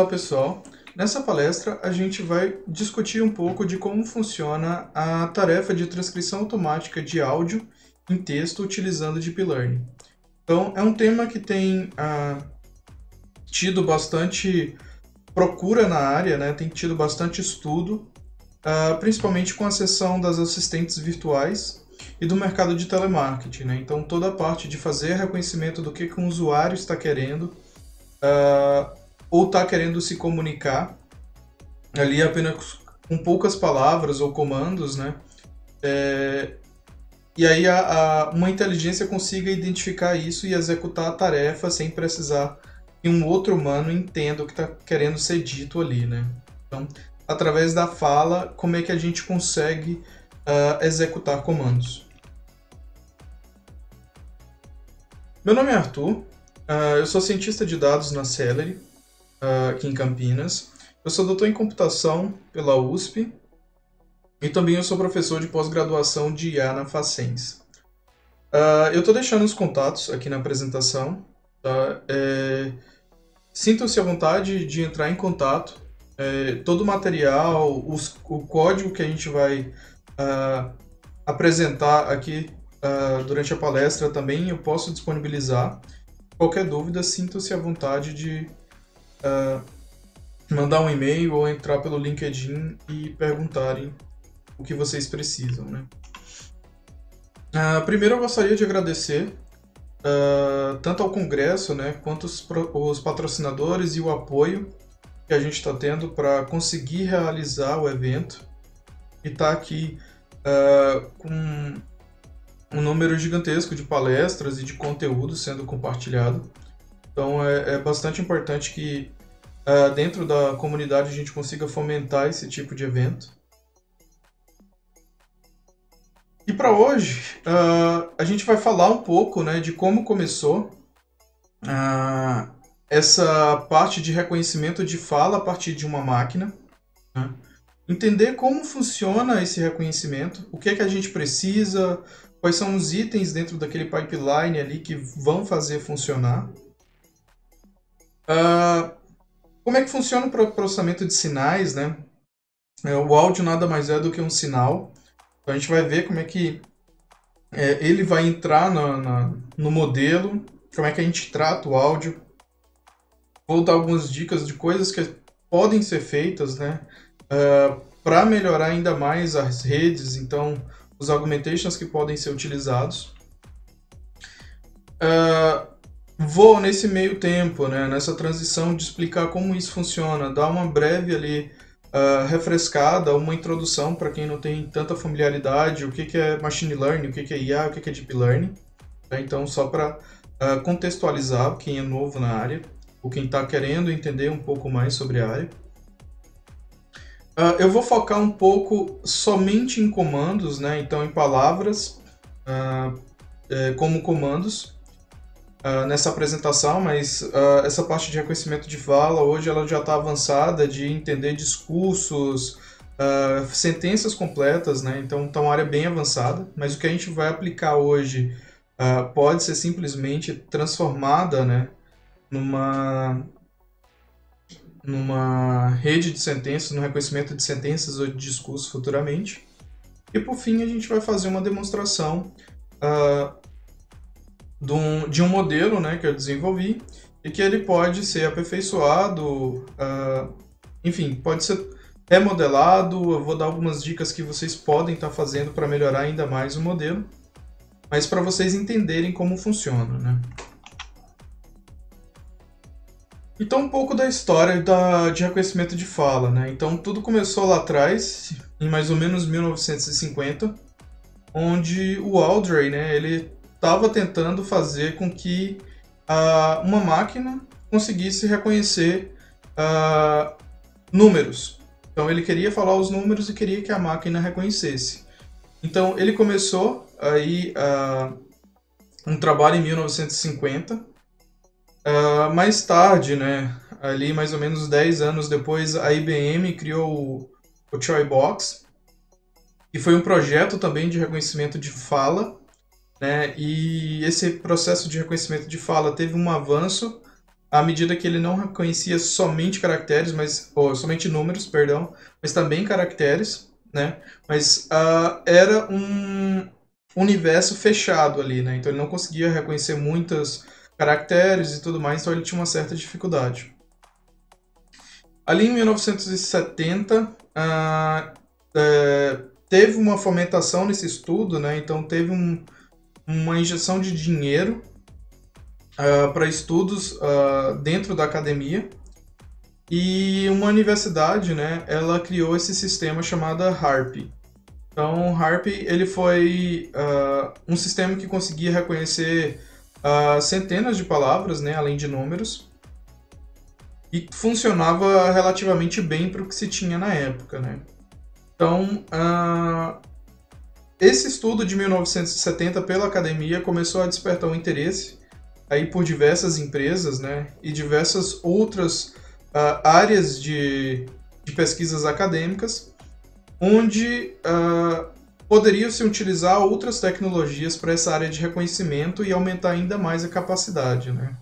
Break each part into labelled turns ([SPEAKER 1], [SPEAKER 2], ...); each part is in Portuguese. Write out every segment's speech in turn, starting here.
[SPEAKER 1] Olá pessoal, nessa palestra a gente vai discutir um pouco de como funciona a tarefa de transcrição automática de áudio em texto utilizando Deep Learning. Então é um tema que tem tido bastante procura na área, né? Tem tido bastante estudo, principalmente com a seção das assistentes virtuais e do mercado de telemarketing, né? Então toda a parte de fazer reconhecimento do que um usuário está querendo, ou está querendo se comunicar ali apenas com poucas palavras ou comandos, né? E aí uma inteligência consiga identificar isso e executar a tarefa sem precisar que um outro humano entenda o que está querendo ser dito ali, né? Então, através da fala, como é que a gente consegue executar comandos? Meu nome é Arthur, eu sou cientista de dados na Celery, aqui em Campinas. Eu sou doutor em computação pela USP e também eu sou professor de pós-graduação de IA na Facens. Eu estou deixando os contatos aqui na apresentação. Tá? Sintam-se à vontade de entrar em contato. Todo o material, o código que a gente vai apresentar aqui durante a palestra também eu posso disponibilizar. Qualquer dúvida, sintam-se à vontade de mandar um e-mail ou entrar pelo LinkedIn e perguntarem o que vocês precisam, né? Primeiro eu gostaria de agradecer tanto ao Congresso, né, quanto os patrocinadores e o apoio que a gente está tendo para conseguir realizar o evento e estar aqui com um número gigantesco de palestras e de conteúdo sendo compartilhado. Então é bastante importante que dentro da comunidade a gente consiga fomentar esse tipo de evento. E para hoje a gente vai falar um pouco, né, de como começou essa parte de reconhecimento de fala a partir de uma máquina, né? Entender como funciona esse reconhecimento, o que é que a gente precisa, quais são os itens dentro daquele pipeline ali que vão fazer funcionar. Como é que funciona o processamento de sinais, né? O áudio nada mais é do que um sinal. Então a gente vai ver como é que ele vai entrar no modelo, como é que a gente trata o áudio. Vou dar algumas dicas de coisas que podem ser feitas, né? Para melhorar ainda mais as redes, então os augmentations que podem ser utilizados. Vou nesse meio tempo, né, nessa transição de explicar como isso funciona, dar uma breve ali refrescada, uma introdução para quem não tem tanta familiaridade, o que é Machine Learning, o que é IA, o que é Deep Learning. Tá? Então, só para contextualizar quem é novo na área, ou quem está querendo entender um pouco mais sobre a área. Eu vou focar um pouco somente em comandos, né? Então em palavras como comandos nessa apresentação, mas essa parte de reconhecimento de fala hoje ela já está avançada de entender discursos, sentenças completas, né? Então está uma área bem avançada, mas o que a gente vai aplicar hoje pode ser simplesmente transformada, né, numa rede de sentenças, no reconhecimento de sentenças ou de discursos futuramente. E por fim a gente vai fazer uma demonstração de um modelo, né, que eu desenvolvi e que ele pode ser aperfeiçoado, enfim, pode ser remodelado. Eu vou dar algumas dicas que vocês podem estar fazendo para melhorar ainda mais o modelo, mas para vocês entenderem como funciona, né? Então, um pouco da história de reconhecimento de fala, né? Então, tudo começou lá atrás, em mais ou menos 1950, onde o Aldrey, né, ele estava tentando fazer com que uma máquina conseguisse reconhecer números. Então, ele queria falar os números e queria que a máquina reconhecesse. Então, ele começou aí um trabalho em 1950. Mais tarde, né, ali mais ou menos 10 anos depois, a IBM criou o Choi Box, que foi um projeto também de reconhecimento de fala, né, e esse processo de reconhecimento de fala teve um avanço à medida que ele não reconhecia somente caracteres, ou somente números, perdão, mas também caracteres, né? Mas era um universo fechado ali, né? Então ele não conseguia reconhecer muitos caracteres e tudo mais, então ele tinha uma certa dificuldade. Ali em 1970, teve uma fomentação nesse estudo, né? Então teve uma injeção de dinheiro para estudos dentro da academia, e uma universidade, né, ela criou esse sistema chamado HARP. Então, o HARP ele foi um sistema que conseguia reconhecer centenas de palavras, né, além de números, e funcionava relativamente bem para o que se tinha na época, né? Então, esse estudo de 1970 pela academia começou a despertar um interesse aí por diversas empresas, né, e diversas outras áreas de pesquisas acadêmicas, onde poderiam se utilizar outras tecnologias para essa área de reconhecimento e aumentar ainda mais a capacidade, né?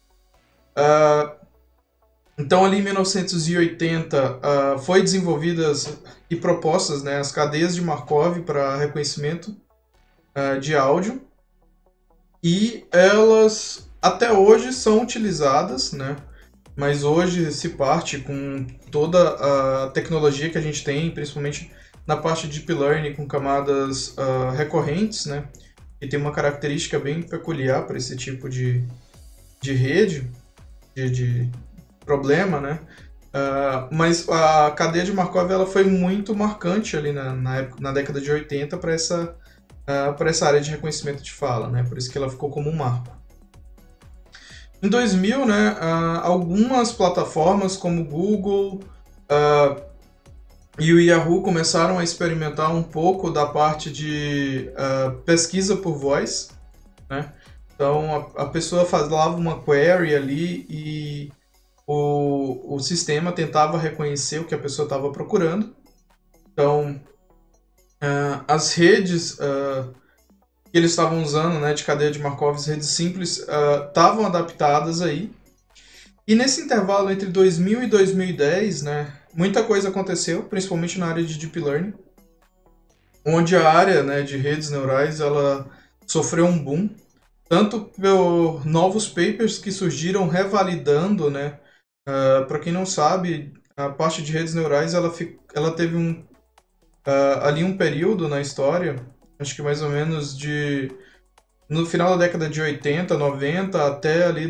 [SPEAKER 1] Então, ali em 1980, foi desenvolvidas e propostas, né, as cadeias de Markov para reconhecimento de áudio, e elas até hoje são utilizadas, né? Mas hoje se parte com toda a tecnologia que a gente tem, principalmente na parte de Deep Learning, com camadas recorrentes, né? E tem uma característica bem peculiar para esse tipo de rede, de problema, né? Mas a cadeia de Markov ela foi muito marcante ali na década de 80 para essa área de reconhecimento de fala, né? Por isso que ela ficou como um marco. Em 2000, né, algumas plataformas como o Google e o Yahoo começaram a experimentar um pouco da parte de pesquisa por voz, né? Então a pessoa falava uma query ali e o sistema tentava reconhecer o que a pessoa estava procurando. Então as redes que eles estavam usando, né, de cadeia de Markov, redes simples, estavam adaptadas aí. E nesse intervalo entre 2000 e 2010, né, muita coisa aconteceu, principalmente na área de Deep Learning, onde a área, né, de redes neurais ela sofreu um boom, tanto por novos papers que surgiram revalidando, né, para quem não sabe, a parte de redes neurais ela teve ali um período na história, acho que mais ou menos no final da década de 80, 90, até ali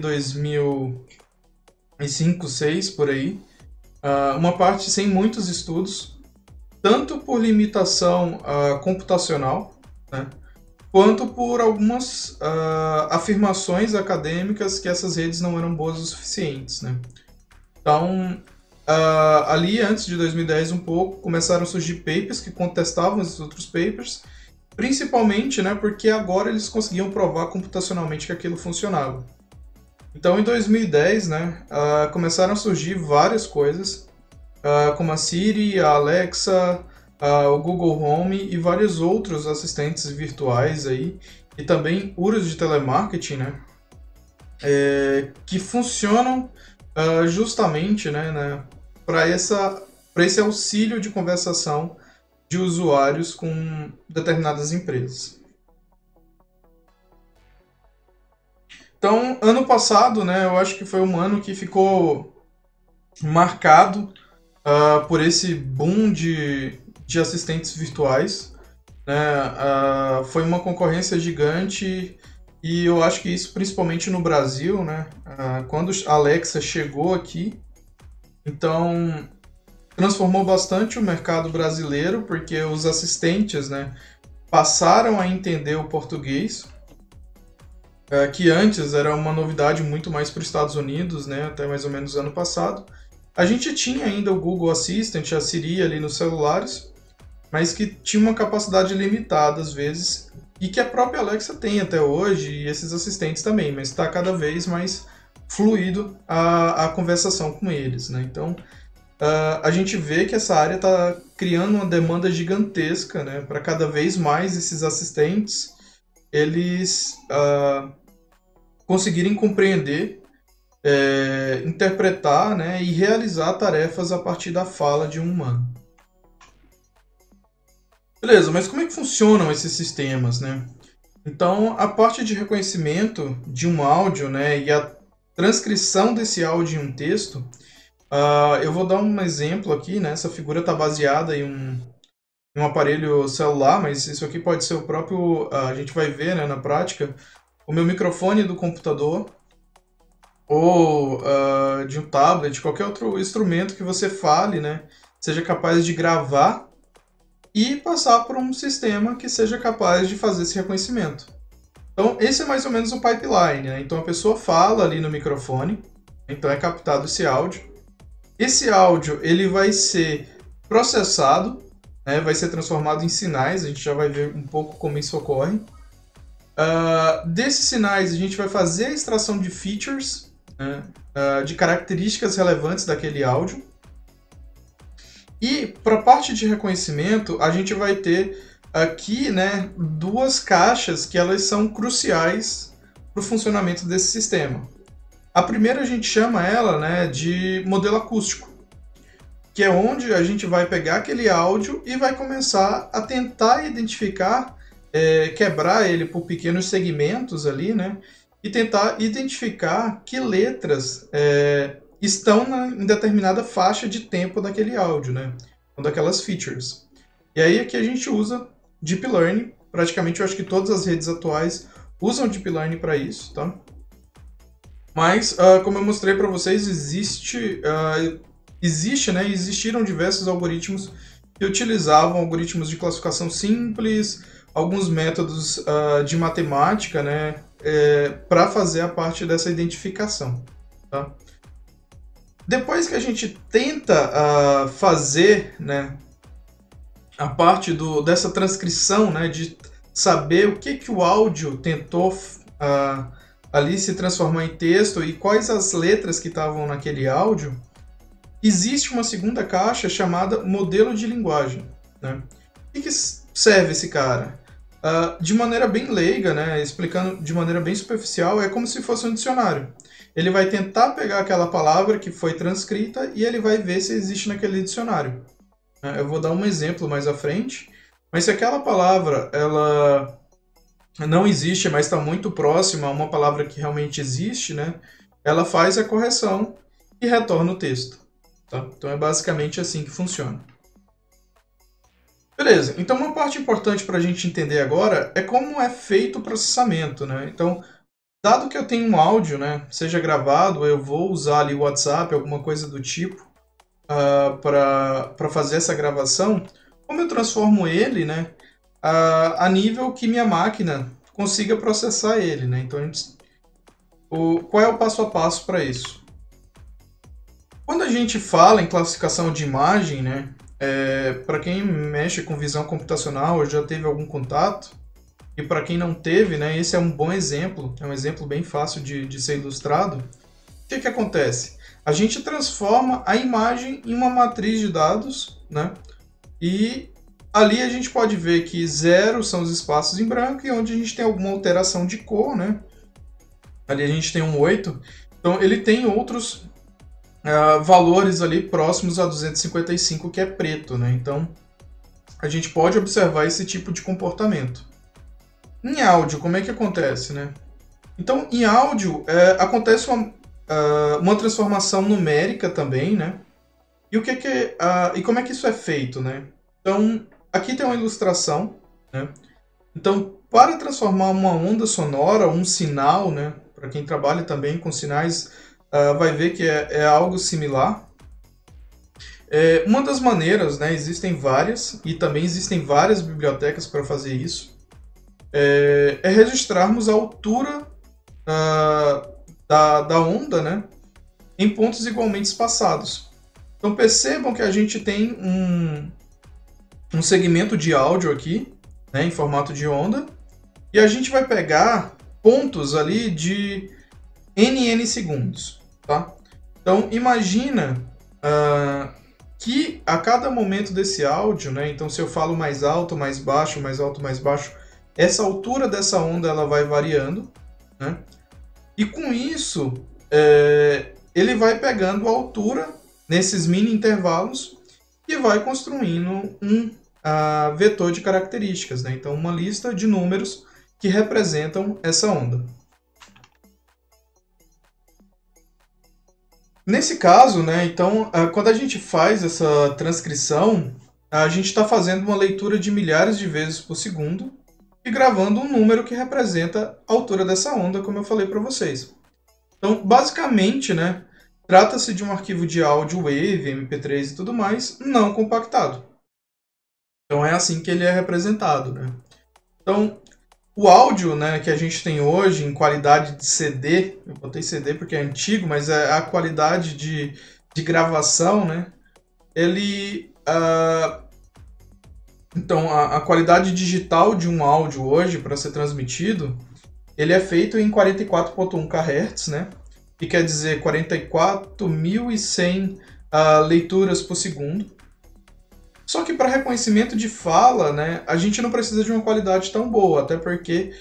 [SPEAKER 1] 2005, 2006, por aí. Uma parte sem muitos estudos, tanto por limitação computacional, né, quanto por algumas afirmações acadêmicas que essas redes não eram boas o suficientes, né? Então, ali antes de 2010 um pouco, começaram a surgir papers que contestavam esses outros papers, principalmente, né, porque agora eles conseguiam provar computacionalmente que aquilo funcionava. Então, em 2010, né, começaram a surgir várias coisas, como a Siri, a Alexa, o Google Home e vários outros assistentes virtuais aí, e também URAs de telemarketing, né, que funcionam justamente, né, para esse auxílio de conversação de usuários com determinadas empresas. Então, ano passado, né, eu acho que foi um ano que ficou marcado por esse boom de assistentes virtuais, né? Foi uma concorrência gigante e eu acho que isso principalmente no Brasil, né? Quando a Alexa chegou aqui, então transformou bastante o mercado brasileiro, porque os assistentes, né, passaram a entender o português, que antes era uma novidade muito mais para os Estados Unidos, né, até mais ou menos ano passado. A gente tinha ainda o Google Assistant, a Siri ali nos celulares, mas que tinha uma capacidade limitada às vezes, e que a própria Alexa tem até hoje, e esses assistentes também, mas está cada vez mais fluido a conversação com eles, né? Então, a gente vê que essa área está criando uma demanda gigantesca, né, para cada vez mais esses assistentes eles conseguirem compreender interpretar, né, e realizar tarefas a partir da fala de um humano. Beleza, mas como é que funcionam esses sistemas, né? Então, a parte de reconhecimento de um áudio, né, e a transcrição desse áudio em um texto, eu vou dar um exemplo aqui, né? Essa figura está baseada em um aparelho celular, mas isso aqui pode ser o próprio, a gente vai ver, né, na prática, o meu microfone do computador, ou de um tablet, qualquer outro instrumento que você fale, né, seja capaz de gravar e passar por um sistema que seja capaz de fazer esse reconhecimento. Então, esse é mais ou menos o pipeline, né? Então, a pessoa fala ali no microfone, então é captado esse áudio. Esse áudio ele vai ser processado, né? Vai ser transformado em sinais, a gente já vai ver um pouco como isso ocorre. Desses sinais, a gente vai fazer a extração de features, né? De características relevantes daquele áudio. E para a parte de reconhecimento, a gente vai ter aqui, né, duas caixas que elas são cruciais para o funcionamento desse sistema. A primeira a gente chama ela, né, de modelo acústico, que é onde a gente vai pegar aquele áudio e vai começar a tentar identificar, quebrar ele por pequenos segmentos ali, né, e tentar identificar que letras estão em determinada faixa de tempo daquele áudio, né? Daquelas features. E aí aqui a gente usa Deep Learning, praticamente eu acho que todas as redes atuais usam Deep Learning para isso, tá? Mas, como eu mostrei para vocês, existiram diversos algoritmos que utilizavam algoritmos de classificação simples, alguns métodos de matemática, né, para fazer a parte dessa identificação, tá? Depois que a gente tenta fazer, né, a parte dessa transcrição, né, de saber o que o áudio tentou ali se transformar em texto e quais as letras que estavam naquele áudio, existe uma segunda caixa chamada modelo de linguagem, né? O que serve esse cara? De maneira bem leiga, né, explicando de maneira bem superficial, é como se fosse um dicionário. Ele vai tentar pegar aquela palavra que foi transcrita e ele vai ver se existe naquele dicionário. Eu vou dar um exemplo mais à frente, mas se aquela palavra ela não existe, mas está muito próxima a uma palavra que realmente existe, né, ela faz a correção e retorna o texto. Tá? Então é basicamente assim que funciona. Beleza, então uma parte importante para a gente entender agora é como é feito o processamento, né? Então, dado que eu tenho um áudio, né, seja gravado, eu vou usar ali o WhatsApp, alguma coisa do tipo, para fazer essa gravação, como eu transformo ele, né, a nível que minha máquina consiga processar ele, né? Então, qual é o passo a passo para isso? Quando a gente fala em classificação de imagem, né, para quem mexe com visão computacional ou já teve algum contato, e para quem não teve, né, esse é um bom exemplo, é um exemplo bem fácil de ser ilustrado. O que acontece? A gente transforma a imagem em uma matriz de dados, né, e ali a gente pode ver que 0 são os espaços em branco e onde a gente tem alguma alteração de cor, né, ali a gente tem um 8, então ele tem outros valores ali próximos a 255, que é preto, né? Então, a gente pode observar esse tipo de comportamento. Em áudio, como é que acontece, né? Então, em áudio, acontece uma transformação numérica também, né? E, e como é que isso é feito, né? Então, aqui tem uma ilustração, né? Então, para transformar uma onda sonora, um sinal, né? Para quem trabalha também com sinais, vai ver que é algo similar. Uma das maneiras, né, existem várias, e também existem várias bibliotecas para fazer isso, é registrarmos a altura da onda, né, em pontos igualmente espaçados. Então percebam que a gente tem um segmento de áudio aqui, né, em formato de onda, e a gente vai pegar pontos ali de nn segundos. Tá? Então, imagina que a cada momento desse áudio, né, então se eu falo mais alto, mais baixo, mais alto, mais baixo, essa altura dessa onda ela vai variando, né? E com isso, ele vai pegando a altura nesses mini intervalos e vai construindo um vetor de características, né? Então, uma lista de números que representam essa onda. Nesse caso, né, então, quando a gente faz essa transcrição, a gente está fazendo uma leitura de milhares de vezes por segundo e gravando um número que representa a altura dessa onda, como eu falei para vocês. Então, basicamente, né, trata-se de um arquivo de áudio Wave, MP3 e tudo mais, não compactado. Então, é assim que ele é representado, né? Então, o áudio, né, que a gente tem hoje em qualidade de CD, eu botei CD porque é antigo, mas é a qualidade de gravação, né? Então, a qualidade digital de um áudio hoje, para ser transmitido, ele é feito em 44.1 kHz, né? Que quer dizer 44.100 leituras por segundo. Só que para reconhecimento de fala, né, a gente não precisa de uma qualidade tão boa, até porque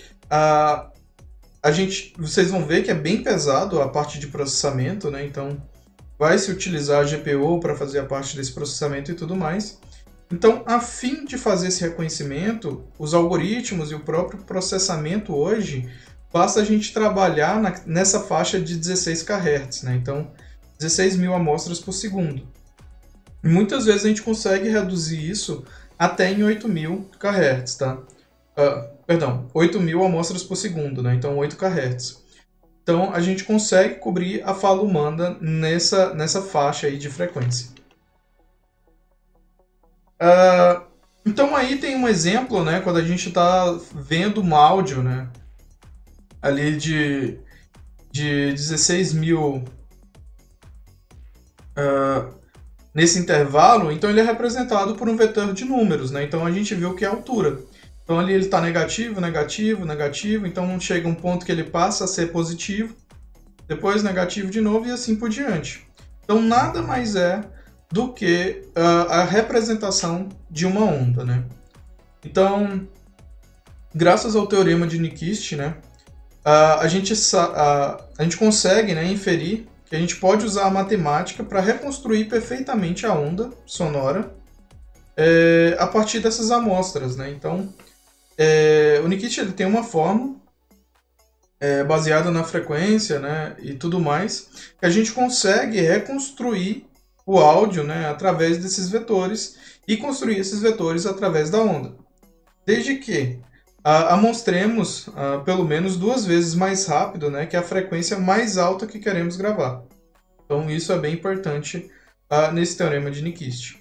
[SPEAKER 1] vocês vão ver que é bem pesado a parte de processamento, né? Então vai se utilizar a GPU para fazer a parte desse processamento e tudo mais. Então, a fim de fazer esse reconhecimento, os algoritmos e o próprio processamento hoje, basta a gente trabalhar nessa faixa de 16 kHz, né? Então, 16.000 amostras por segundo. E muitas vezes a gente consegue reduzir isso até em 8.000 kHz, tá? 8.000 amostras por segundo, né? Então 8 kHz. Então a gente consegue cobrir a fala humana nessa faixa aí de frequência. Então aí tem um exemplo, né? Quando a gente está vendo um áudio, né? Ali de 16.000 nesse intervalo, então ele é representado por um vetor de números, né? Então a gente viu que é a altura. Então ali ele está negativo, negativo, negativo, então chega um ponto que ele passa a ser positivo, depois negativo de novo e assim por diante. Então nada mais é do que a representação de uma onda, né? Então, graças ao teorema de Nyquist, né, a gente consegue, né, inferir que a gente pode usar a matemática para reconstruir perfeitamente a onda sonora a partir dessas amostras, né? Então, o Nyquist ele tem uma fórmula baseada na frequência, né, e tudo mais, que a gente consegue reconstruir o áudio, né, através desses vetores e construir esses vetores através da onda. Desde que amostremos pelo menos 2 vezes mais rápido, né, que a frequência mais alta que queremos gravar. Então isso é bem importante nesse teorema de Nyquist.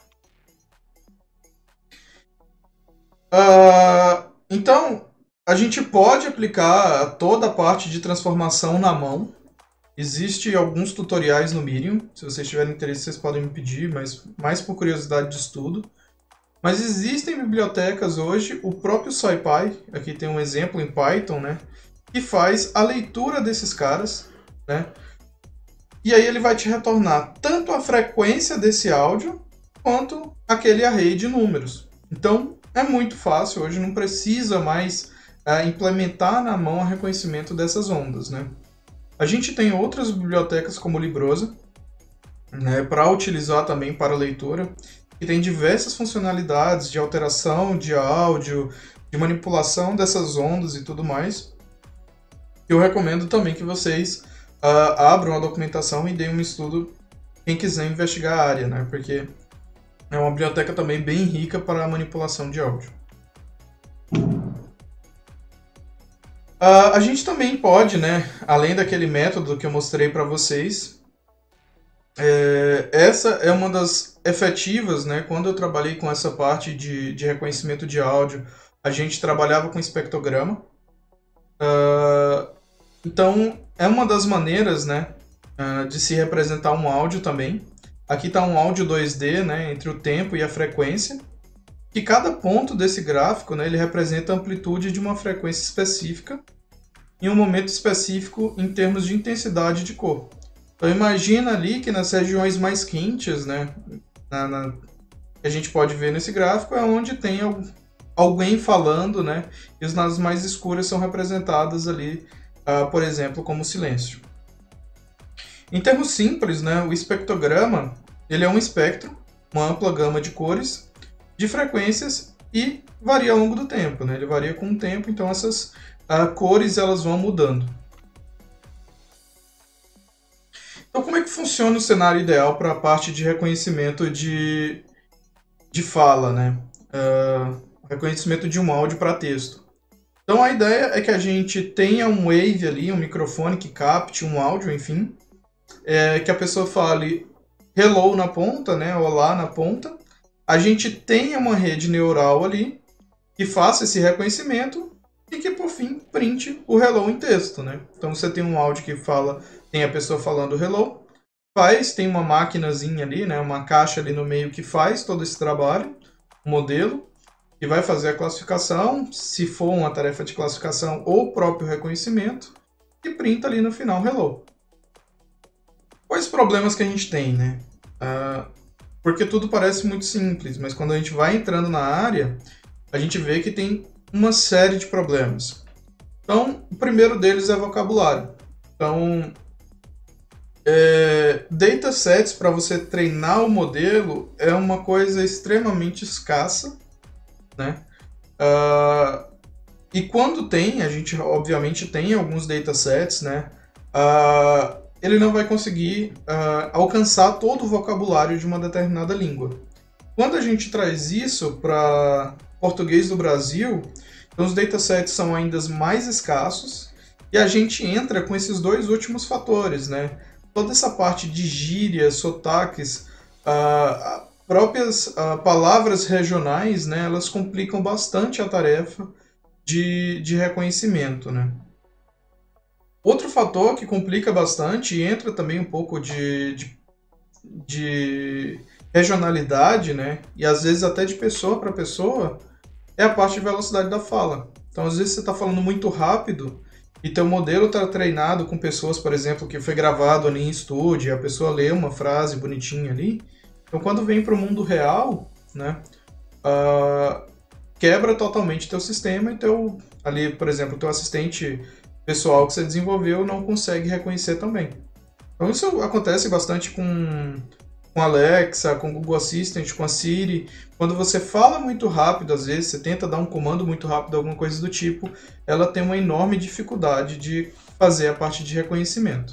[SPEAKER 1] Então a gente pode aplicar toda a parte de transformação na mão. Existem alguns tutoriais no Medium. Se vocês tiverem interesse, vocês podem me pedir, mas mais por curiosidade de estudo. Mas existem bibliotecas hoje, o próprio SciPy, aqui tem um exemplo em Python, né, que faz a leitura desses caras, né, e aí ele vai te retornar tanto a frequência desse áudio, quanto aquele array de números. Então, é muito fácil, hoje não precisa mais implementar na mão o reconhecimento dessas ondas, né. A gente tem outras bibliotecas como o Librosa, né, para utilizar também para leitura, que tem diversas funcionalidades de alteração de áudio, de manipulação dessas ondas e tudo mais. Eu recomendo também que vocês abram a documentação e deem um estudo quem quiser investigar a área, né, porque é uma biblioteca também bem rica para a manipulação de áudio. A gente também pode, né, além daquele método que eu mostrei para vocês, essa é uma das efetivas, né? Quando eu trabalhei com essa parte de reconhecimento de áudio, a gente trabalhava com espectrograma. Então, é uma das maneiras, né, de se representar um áudio também. Aqui está um áudio 2D, né, entre o tempo e a frequência. Que cada ponto desse gráfico, né, ele representa a amplitude de uma frequência específica em um momento específico em termos de intensidade de cor. Então imagina ali que nas regiões mais quentes, né, que a gente pode ver nesse gráfico, é onde tem alguém falando, né, e as mais escuras são representadas ali, por exemplo, como silêncio. Em termos simples, né, o espectrograma ele é um espectro, uma ampla gama de cores, de frequências e varia ao longo do tempo, né? Ele varia com o tempo, então essas cores elas vão mudando. Então, como é que funciona o cenário ideal para a parte de reconhecimento de fala, né? Reconhecimento de um áudio para texto. Então, a ideia é que a gente tenha um wave ali, um microfone que capte um áudio, enfim, que a pessoa fale hello na ponta, né? Olá na ponta. A gente tenha uma rede neural ali que faça esse reconhecimento e que, por fim, printe o hello em texto, né? Então, você tem um áudio que fala, tem a pessoa falando hello, tem uma maquinazinha ali, né? Uma caixa ali no meio que faz todo esse trabalho, o modelo, que vai fazer a classificação, se for uma tarefa de classificação ou o próprio reconhecimento, e printa ali no final hello. Quais problemas que a gente tem, né? Porque tudo parece muito simples, mas quando a gente vai entrando na área, a gente vê que tem uma série de problemas. Então, o primeiro deles é vocabulário. Então, datasets para você treinar o modelo é uma coisa extremamente escassa, né? E quando tem, a gente obviamente tem alguns datasets, né? Ele não vai conseguir alcançar todo o vocabulário de uma determinada língua. Quando a gente traz isso para português do Brasil, então os datasets são ainda mais escassos e a gente entra com esses dois últimos fatores, né? Toda essa parte de gírias, sotaques, próprias palavras regionais, né? Elas complicam bastante a tarefa de reconhecimento, né? Outro fator que complica bastante e entra também um pouco de regionalidade, né? E às vezes até de pessoa para pessoa, é a parte de velocidade da fala. Então, às vezes você está falando muito rápido e teu modelo está treinado com pessoas, por exemplo, que foi gravado ali em estúdio, a pessoa lê uma frase bonitinha ali. Então, quando vem para o mundo real, né? Quebra totalmente teu sistema e ali, por exemplo, teu assistente pessoal que você desenvolveu não consegue reconhecer também. Então isso acontece bastante com Alexa, com Google Assistant, com a Siri. Quando você fala muito rápido, às vezes você tenta dar um comando muito rápido, alguma coisa do tipo, ela tem uma enorme dificuldade de fazer a parte de reconhecimento.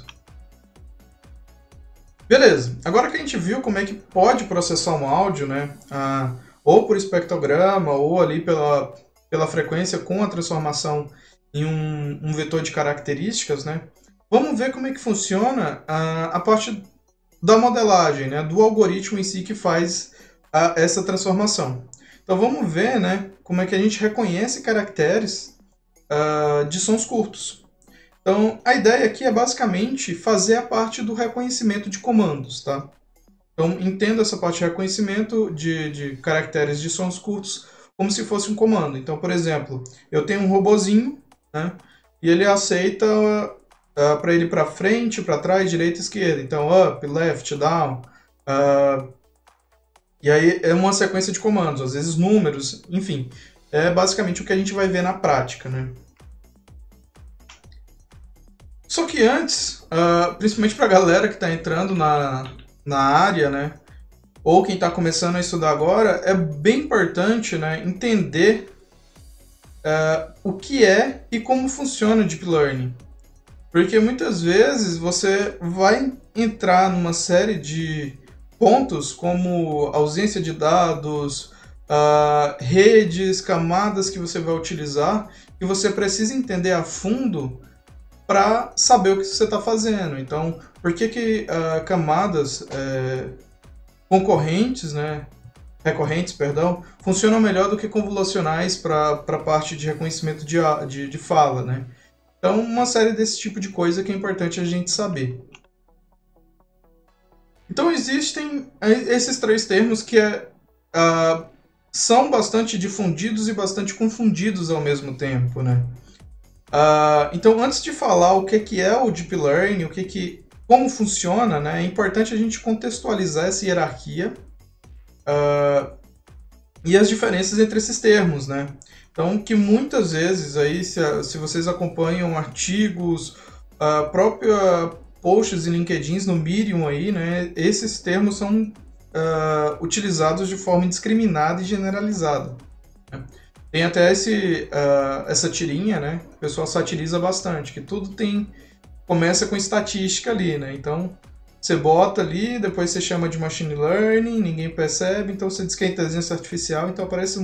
[SPEAKER 1] Beleza, agora que a gente viu como é que pode processar um áudio, né? Ou por espectrograma, ou ali pela frequência com a transformação em um vetor de características, né? Vamos ver como é que funciona a parte da modelagem, né? Do algoritmo em si que faz essa transformação. Então vamos ver, né? Como é que a gente reconhece caracteres de sons curtos. Então a ideia aqui é basicamente fazer a parte do reconhecimento de comandos, tá? Então entenda essa parte de reconhecimento de caracteres de sons curtos como se fosse um comando. Então, por exemplo, eu tenho um robozinho, né? E ele aceita para ele para frente, para trás, direita, esquerda. Então, up, left, down. E aí é uma sequência de comandos, às vezes números, enfim. É basicamente o que a gente vai ver na prática, né? Só que antes, principalmente para a galera que está entrando na área, né? Ou quem está começando a estudar agora, é bem importante, né, entender o que é e como funciona o Deep Learning. Porque muitas vezes você vai entrar numa série de pontos como ausência de dados, redes, camadas que você vai utilizar, e você precisa entender a fundo para saber o que você está fazendo. Então, por que camadas recorrentes, funcionam melhor do que convolucionais para a parte de reconhecimento de fala, né? Então, uma série desse tipo de coisa que é importante a gente saber. Então, existem esses três termos que são bastante difundidos e bastante confundidos ao mesmo tempo, né? Então, antes de falar o que é o Deep Learning, como funciona, né, é importante a gente contextualizar essa hierarquia e as diferenças entre esses termos, né? Então, que muitas vezes, aí, se vocês acompanham artigos, a própria posts e LinkedIns no Medium aí, né, esses termos são utilizados de forma indiscriminada e generalizada, né? Tem até essa tirinha, né, que o pessoal satiriza bastante, que tudo começa com estatística ali, né? Então, você bota ali, depois você chama de machine learning, ninguém percebe, então você diz que é inteligência artificial, então aparece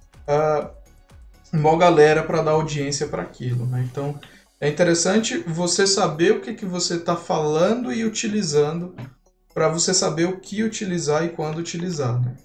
[SPEAKER 1] uma galera para dar audiência para aquilo, né? Então, é interessante você saber o que você está falando e utilizando para você saber o que utilizar e quando utilizar, né?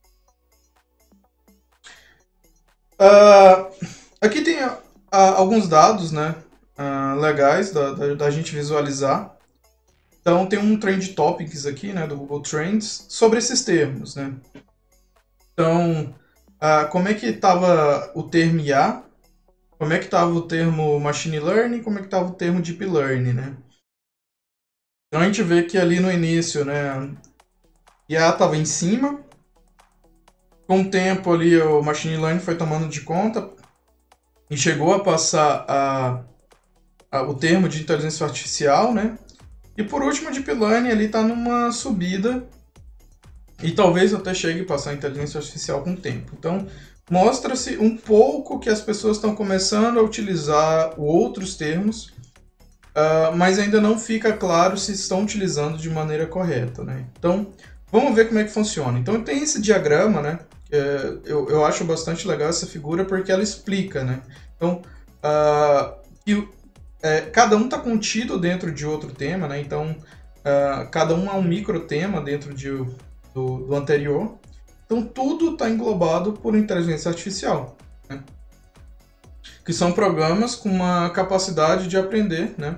[SPEAKER 1] Aqui tem alguns dados, né, legais da gente visualizar. Então tem um Trend Topics aqui, né, do Google Trends sobre esses termos, né? Então, como é que estava o termo IA, como é que estava o termo Machine Learning, como é que estava o termo Deep Learning, né? Então a gente vê que ali no início, né, IA estava em cima, com o tempo ali o Machine Learning foi tomando de conta e chegou a passar o termo de inteligência artificial, né? E por último, Deep Learning ali está numa subida e talvez até chegue a passar a inteligência artificial com o tempo. Então, mostra-se um pouco que as pessoas estão começando a utilizar outros termos, mas ainda não fica claro se estão utilizando de maneira correta, né? Então, vamos ver como é que funciona. Então, tem esse diagrama, né? Eu acho bastante legal essa figura porque ela explica, né? Então, cada um está contido dentro de outro tema, né? Então, cada um é um microtema dentro do anterior. Então, tudo está englobado por inteligência artificial, né? Que são programas com uma capacidade de aprender, né?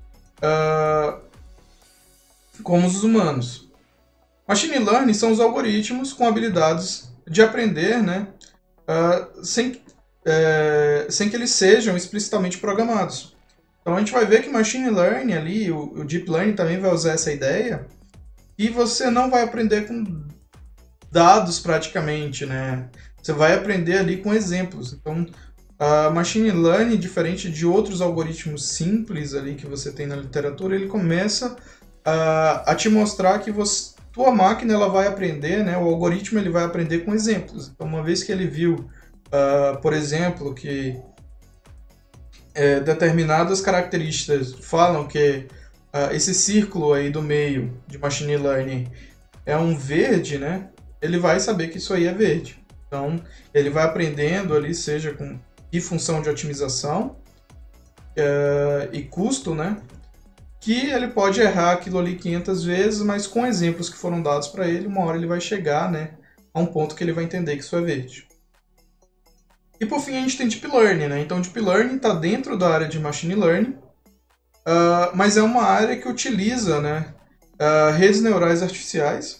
[SPEAKER 1] Como os humanos. Machine Learning são os algoritmos com habilidades de aprender, né? Sem que eles sejam explicitamente programados. Então a gente vai ver que Machine Learning ali, o Deep Learning também vai usar essa ideia, e você não vai aprender com dados praticamente, né? Você vai aprender ali com exemplos. Então, a Machine Learning, diferente de outros algoritmos simples ali que você tem na literatura, ele começa a te mostrar que tua máquina ela vai aprender, né? O algoritmo ele vai aprender com exemplos. Então, uma vez que ele viu, por exemplo, que determinadas características falam que esse círculo aí do meio de Machine Learning é um verde, né? Ele vai saber que isso aí é verde. Então, ele vai aprendendo ali, seja com que função de otimização e custo, né? Que ele pode errar aquilo ali 500 vezes, mas com exemplos que foram dados para ele, uma hora ele vai chegar, né, a um ponto que ele vai entender que isso é verde. E por fim a gente tem Deep Learning, né? Então Deep Learning está dentro da área de Machine Learning, mas é uma área que utiliza, né, redes neurais artificiais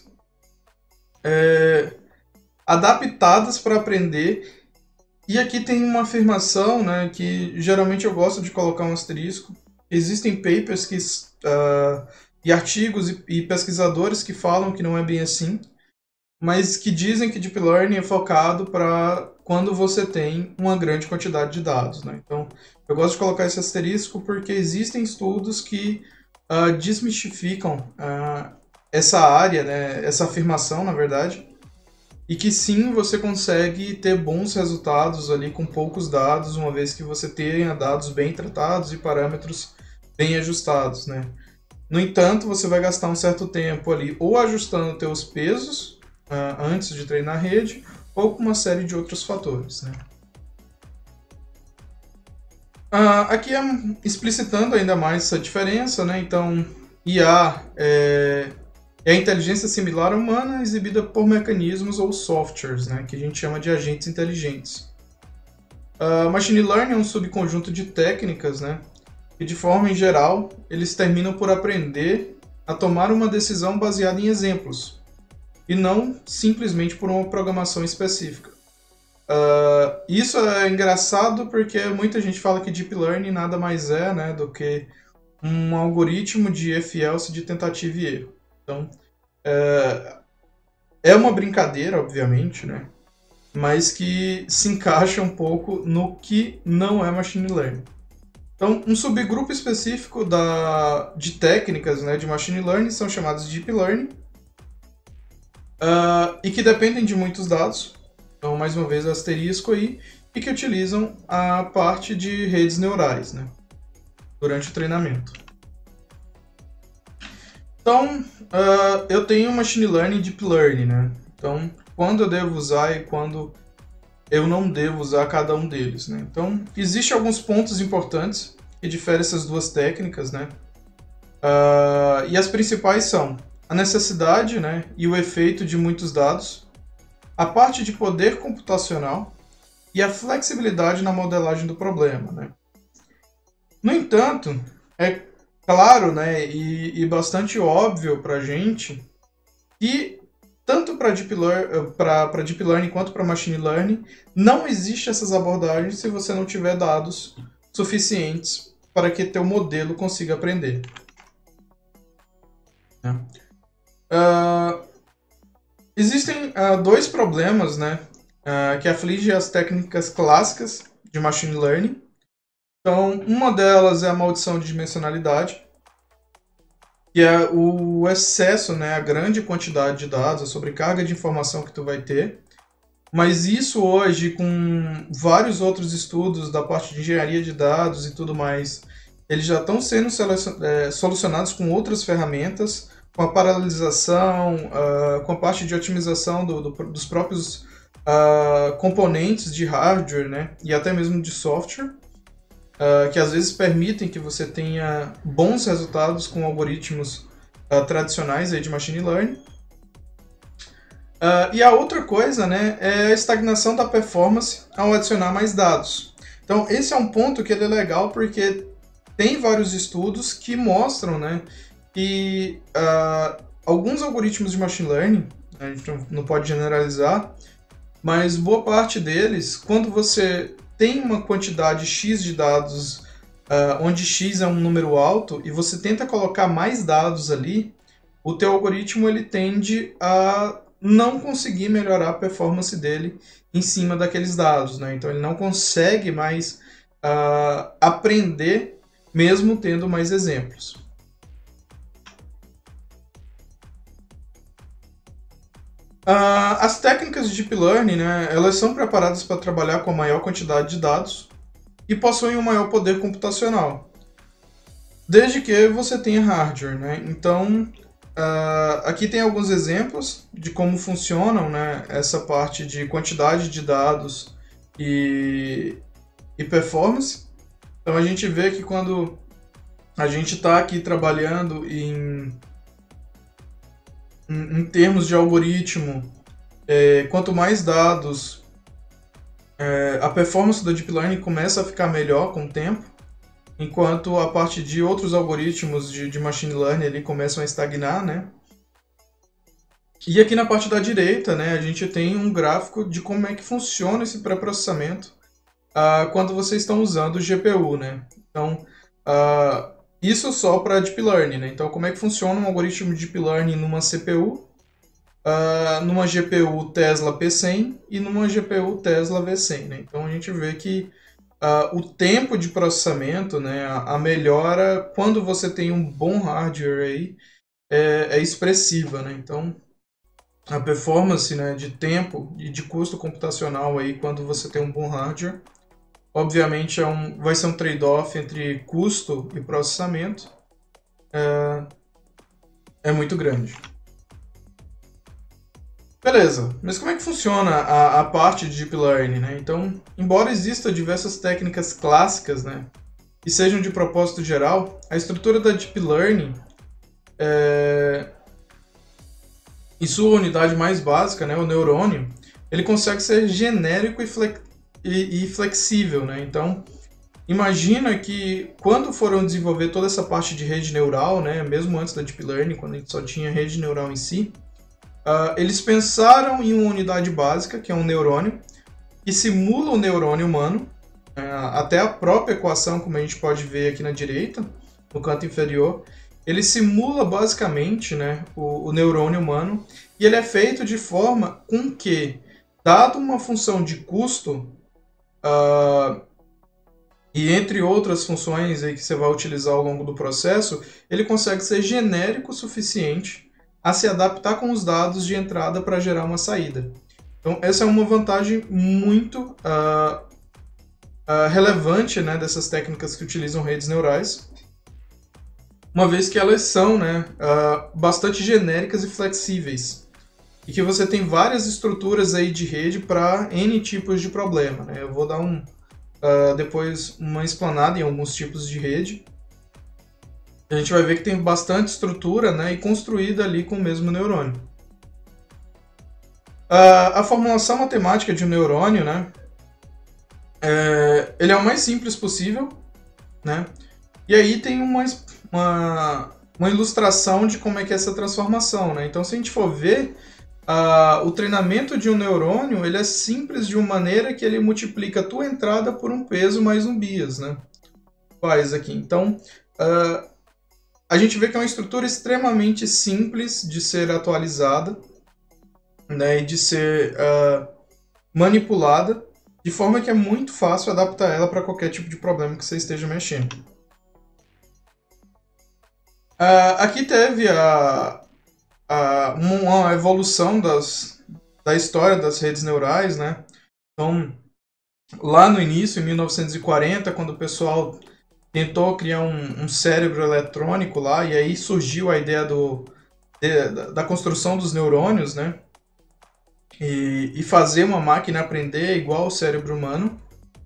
[SPEAKER 1] adaptadas para aprender. E aqui tem uma afirmação, né, que geralmente eu gosto de colocar um asterisco. Existem papers e artigos e pesquisadores que falam que não é bem assim, mas que dizem que Deep Learning é focado para quando você tem uma grande quantidade de dados, né? Então, eu gosto de colocar esse asterisco porque existem estudos que desmistificam essa área, né, essa afirmação, na verdade, e que sim, você consegue ter bons resultados ali com poucos dados, uma vez que você tenha dados bem tratados e parâmetros bem ajustados, né? No entanto, você vai gastar um certo tempo ali ou ajustando teus pesos antes de treinar a rede, ou com uma série de outros fatores, né? Aqui é explicitando ainda mais essa diferença, né? Então, IA é a inteligência similar à humana exibida por mecanismos ou softwares, né, que a gente chama de agentes inteligentes. Machine Learning é um subconjunto de técnicas, né, que de forma em geral eles terminam por aprender a tomar uma decisão baseada em exemplos e não simplesmente por uma programação específica. Isso é engraçado porque muita gente fala que Deep Learning nada mais é, né, do que um algoritmo de if-else de tentativa e erro. Então, é uma brincadeira, obviamente, né? Mas que se encaixa um pouco no que não é Machine Learning. Então, um subgrupo específico de técnicas, né, de Machine Learning são chamadas de Deep Learning, e que dependem de muitos dados, então mais uma vez asterisco aí, e que utilizam a parte de redes neurais, né, durante o treinamento. Então, eu tenho Machine Learning e Deep Learning, né, então quando eu devo usar e quando eu não devo usar cada um deles, né. Então, existem alguns pontos importantes que diferem essas duas técnicas, né, e as principais são a necessidade, né, e o efeito de muitos dados, a parte de poder computacional e a flexibilidade na modelagem do problema, né. No entanto, é claro, né, e bastante óbvio para a gente que tanto para Deep Learning quanto para Machine Learning não existe essas abordagens se você não tiver dados suficientes para que teu modelo consiga aprender. Existem dois problemas, né, que afligem as técnicas clássicas de Machine Learning. Então, uma delas é a maldição de dimensionalidade, que é o excesso, né, a grande quantidade de dados, a sobrecarga de informação que tu vai ter. Mas isso hoje, com vários outros estudos da parte de engenharia de dados e tudo mais, eles já estão sendo solucionados com outras ferramentas, com a paralelização, com a parte de otimização dos próprios componentes de hardware, né, e até mesmo de software, que às vezes permitem que você tenha bons resultados com algoritmos tradicionais aí de machine learning. E a outra coisa, né, é a estagnação da performance ao adicionar mais dados. Então, esse é um ponto que ele é legal porque tem vários estudos que mostram, né, que alguns algoritmos de machine learning, a gente não pode generalizar, mas boa parte deles, quando você tem uma quantidade X de dados, onde X é um número alto, e você tenta colocar mais dados ali, o teu algoritmo ele tende a não conseguir melhorar a performance dele em cima daqueles dados, né? Então ele não consegue mais aprender mesmo tendo mais exemplos. As técnicas de Deep Learning, né, elas são preparadas para trabalhar com a maior quantidade de dados e possuem um maior poder computacional, desde que você tenha hardware, né? Então, aqui tem alguns exemplos de como funcionam, né, essa parte de quantidade de dados e performance. Então a gente vê que quando a gente está aqui trabalhando em termos de algoritmo, quanto mais dados, a performance do Deep Learning começa a ficar melhor com o tempo, enquanto a parte de outros algoritmos de Machine Learning ali começam a estagnar, né? E aqui na parte da direita, né, a gente tem um gráfico de como é que funciona esse pré-processamento quando vocês estão usando o GPU, né? Então, isso só para Deep Learning, né? Então, como é que funciona um algoritmo de Deep Learning numa CPU, numa GPU Tesla P100 e numa GPU Tesla V100, né? Então, a gente vê que o tempo de processamento, né, a melhora quando você tem um bom hardware aí, é expressiva, né? Então, a performance, né, de tempo e de custo computacional aí quando você tem um bom hardware, obviamente vai ser um trade-off entre custo e processamento, é muito grande. Beleza, mas como é que funciona a parte de Deep Learning, né? Então, embora exista diversas técnicas clássicas, né, que sejam de propósito geral, a estrutura da Deep Learning, em sua unidade mais básica, né, o neurônio, ele consegue ser genérico e flexível, né? Então, imagina que quando foram desenvolver toda essa parte de rede neural, né, mesmo antes da Deep Learning, quando a gente só tinha rede neural em si, eles pensaram em uma unidade básica, que é um neurônio, que simula o neurônio humano, até a própria equação, como a gente pode ver aqui na direita, no canto inferior, ele simula basicamente, né, o neurônio humano, e ele é feito de forma com que, dado uma função de custo, e entre outras funções aí que você vai utilizar ao longo do processo, ele consegue ser genérico o suficiente a se adaptar com os dados de entrada para gerar uma saída. Então, essa é uma vantagem muito relevante, né, dessas técnicas que utilizam redes neurais, uma vez que elas são, né, bastante genéricas e flexíveis, e que você tem várias estruturas aí de rede para N tipos de problema, né? Eu vou dar depois uma explanada em alguns tipos de rede. A gente vai ver que tem bastante estrutura, né, e construída ali com o mesmo neurônio. A formulação matemática de um neurônio, né, ele é o mais simples possível, né? E aí tem uma ilustração de como é que é essa transformação, né? Então, se a gente for ver, o treinamento de um neurônio, ele é simples de uma maneira que ele multiplica a tua entrada por um peso mais um bias, né? Faz aqui. Então, a gente vê que é uma estrutura extremamente simples de ser atualizada, né, e de ser manipulada, de forma que é muito fácil adaptar ela para qualquer tipo de problema que você esteja mexendo. Aqui teve uma evolução da história das redes neurais, né? Então, lá no início, em 1940, quando o pessoal tentou criar um cérebro eletrônico lá, e aí surgiu a ideia da construção dos neurônios, né? E fazer uma máquina aprender igual ao cérebro humano.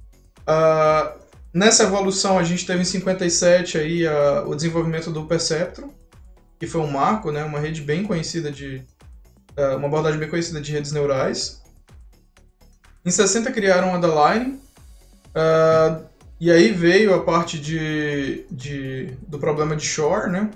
[SPEAKER 1] Nessa evolução, a gente teve em 57 aí, o desenvolvimento do Perceptron, que foi um marco, né? Uma rede bem conhecida uma abordagem bem conhecida de redes neurais. Em 60 criaram a Adaline, e aí veio a parte do problema de Shor, né?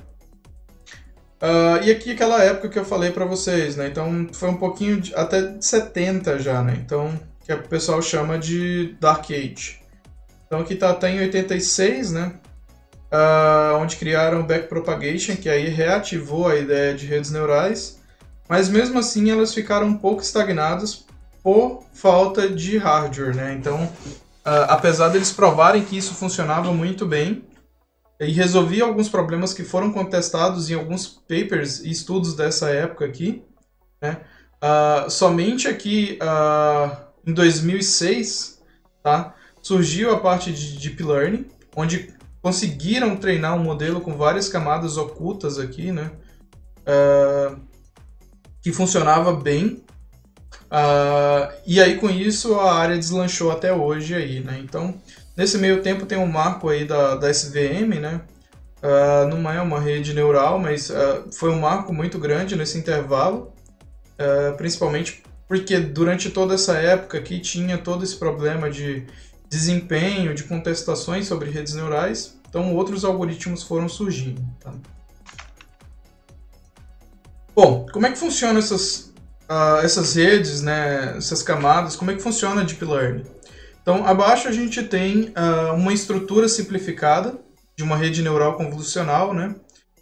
[SPEAKER 1] E aqui aquela época que eu falei para vocês, né? Então foi um pouquinho até de 70 já, né? Então, que o pessoal chama de Dark Age. Então aqui tá até em 86, né? Onde criaram o Backpropagation, que aí reativou a ideia de redes neurais, mas mesmo assim elas ficaram um pouco estagnadas por falta de hardware, né? Então, apesar deles provarem que isso funcionava muito bem e resolvia alguns problemas que foram contestados em alguns papers e estudos dessa época aqui, né? Somente aqui em 2006, tá? Surgiu a parte de Deep Learning, onde conseguiram treinar um modelo com várias camadas ocultas aqui, né? Que funcionava bem. E aí com isso a área deslanchou até hoje aí, né? Então, nesse meio tempo tem um marco aí da SVM, né? Não é uma rede neural, mas foi um marco muito grande nesse intervalo, principalmente porque durante toda essa época aqui tinha todo esse problema de desempenho, de contestações sobre redes neurais, então outros algoritmos foram surgindo. Tá? Bom, como é que funcionam essas redes, né, essas camadas, como é que funciona a Deep Learning? Então, abaixo a gente tem uma estrutura simplificada de uma rede neural convolucional, né?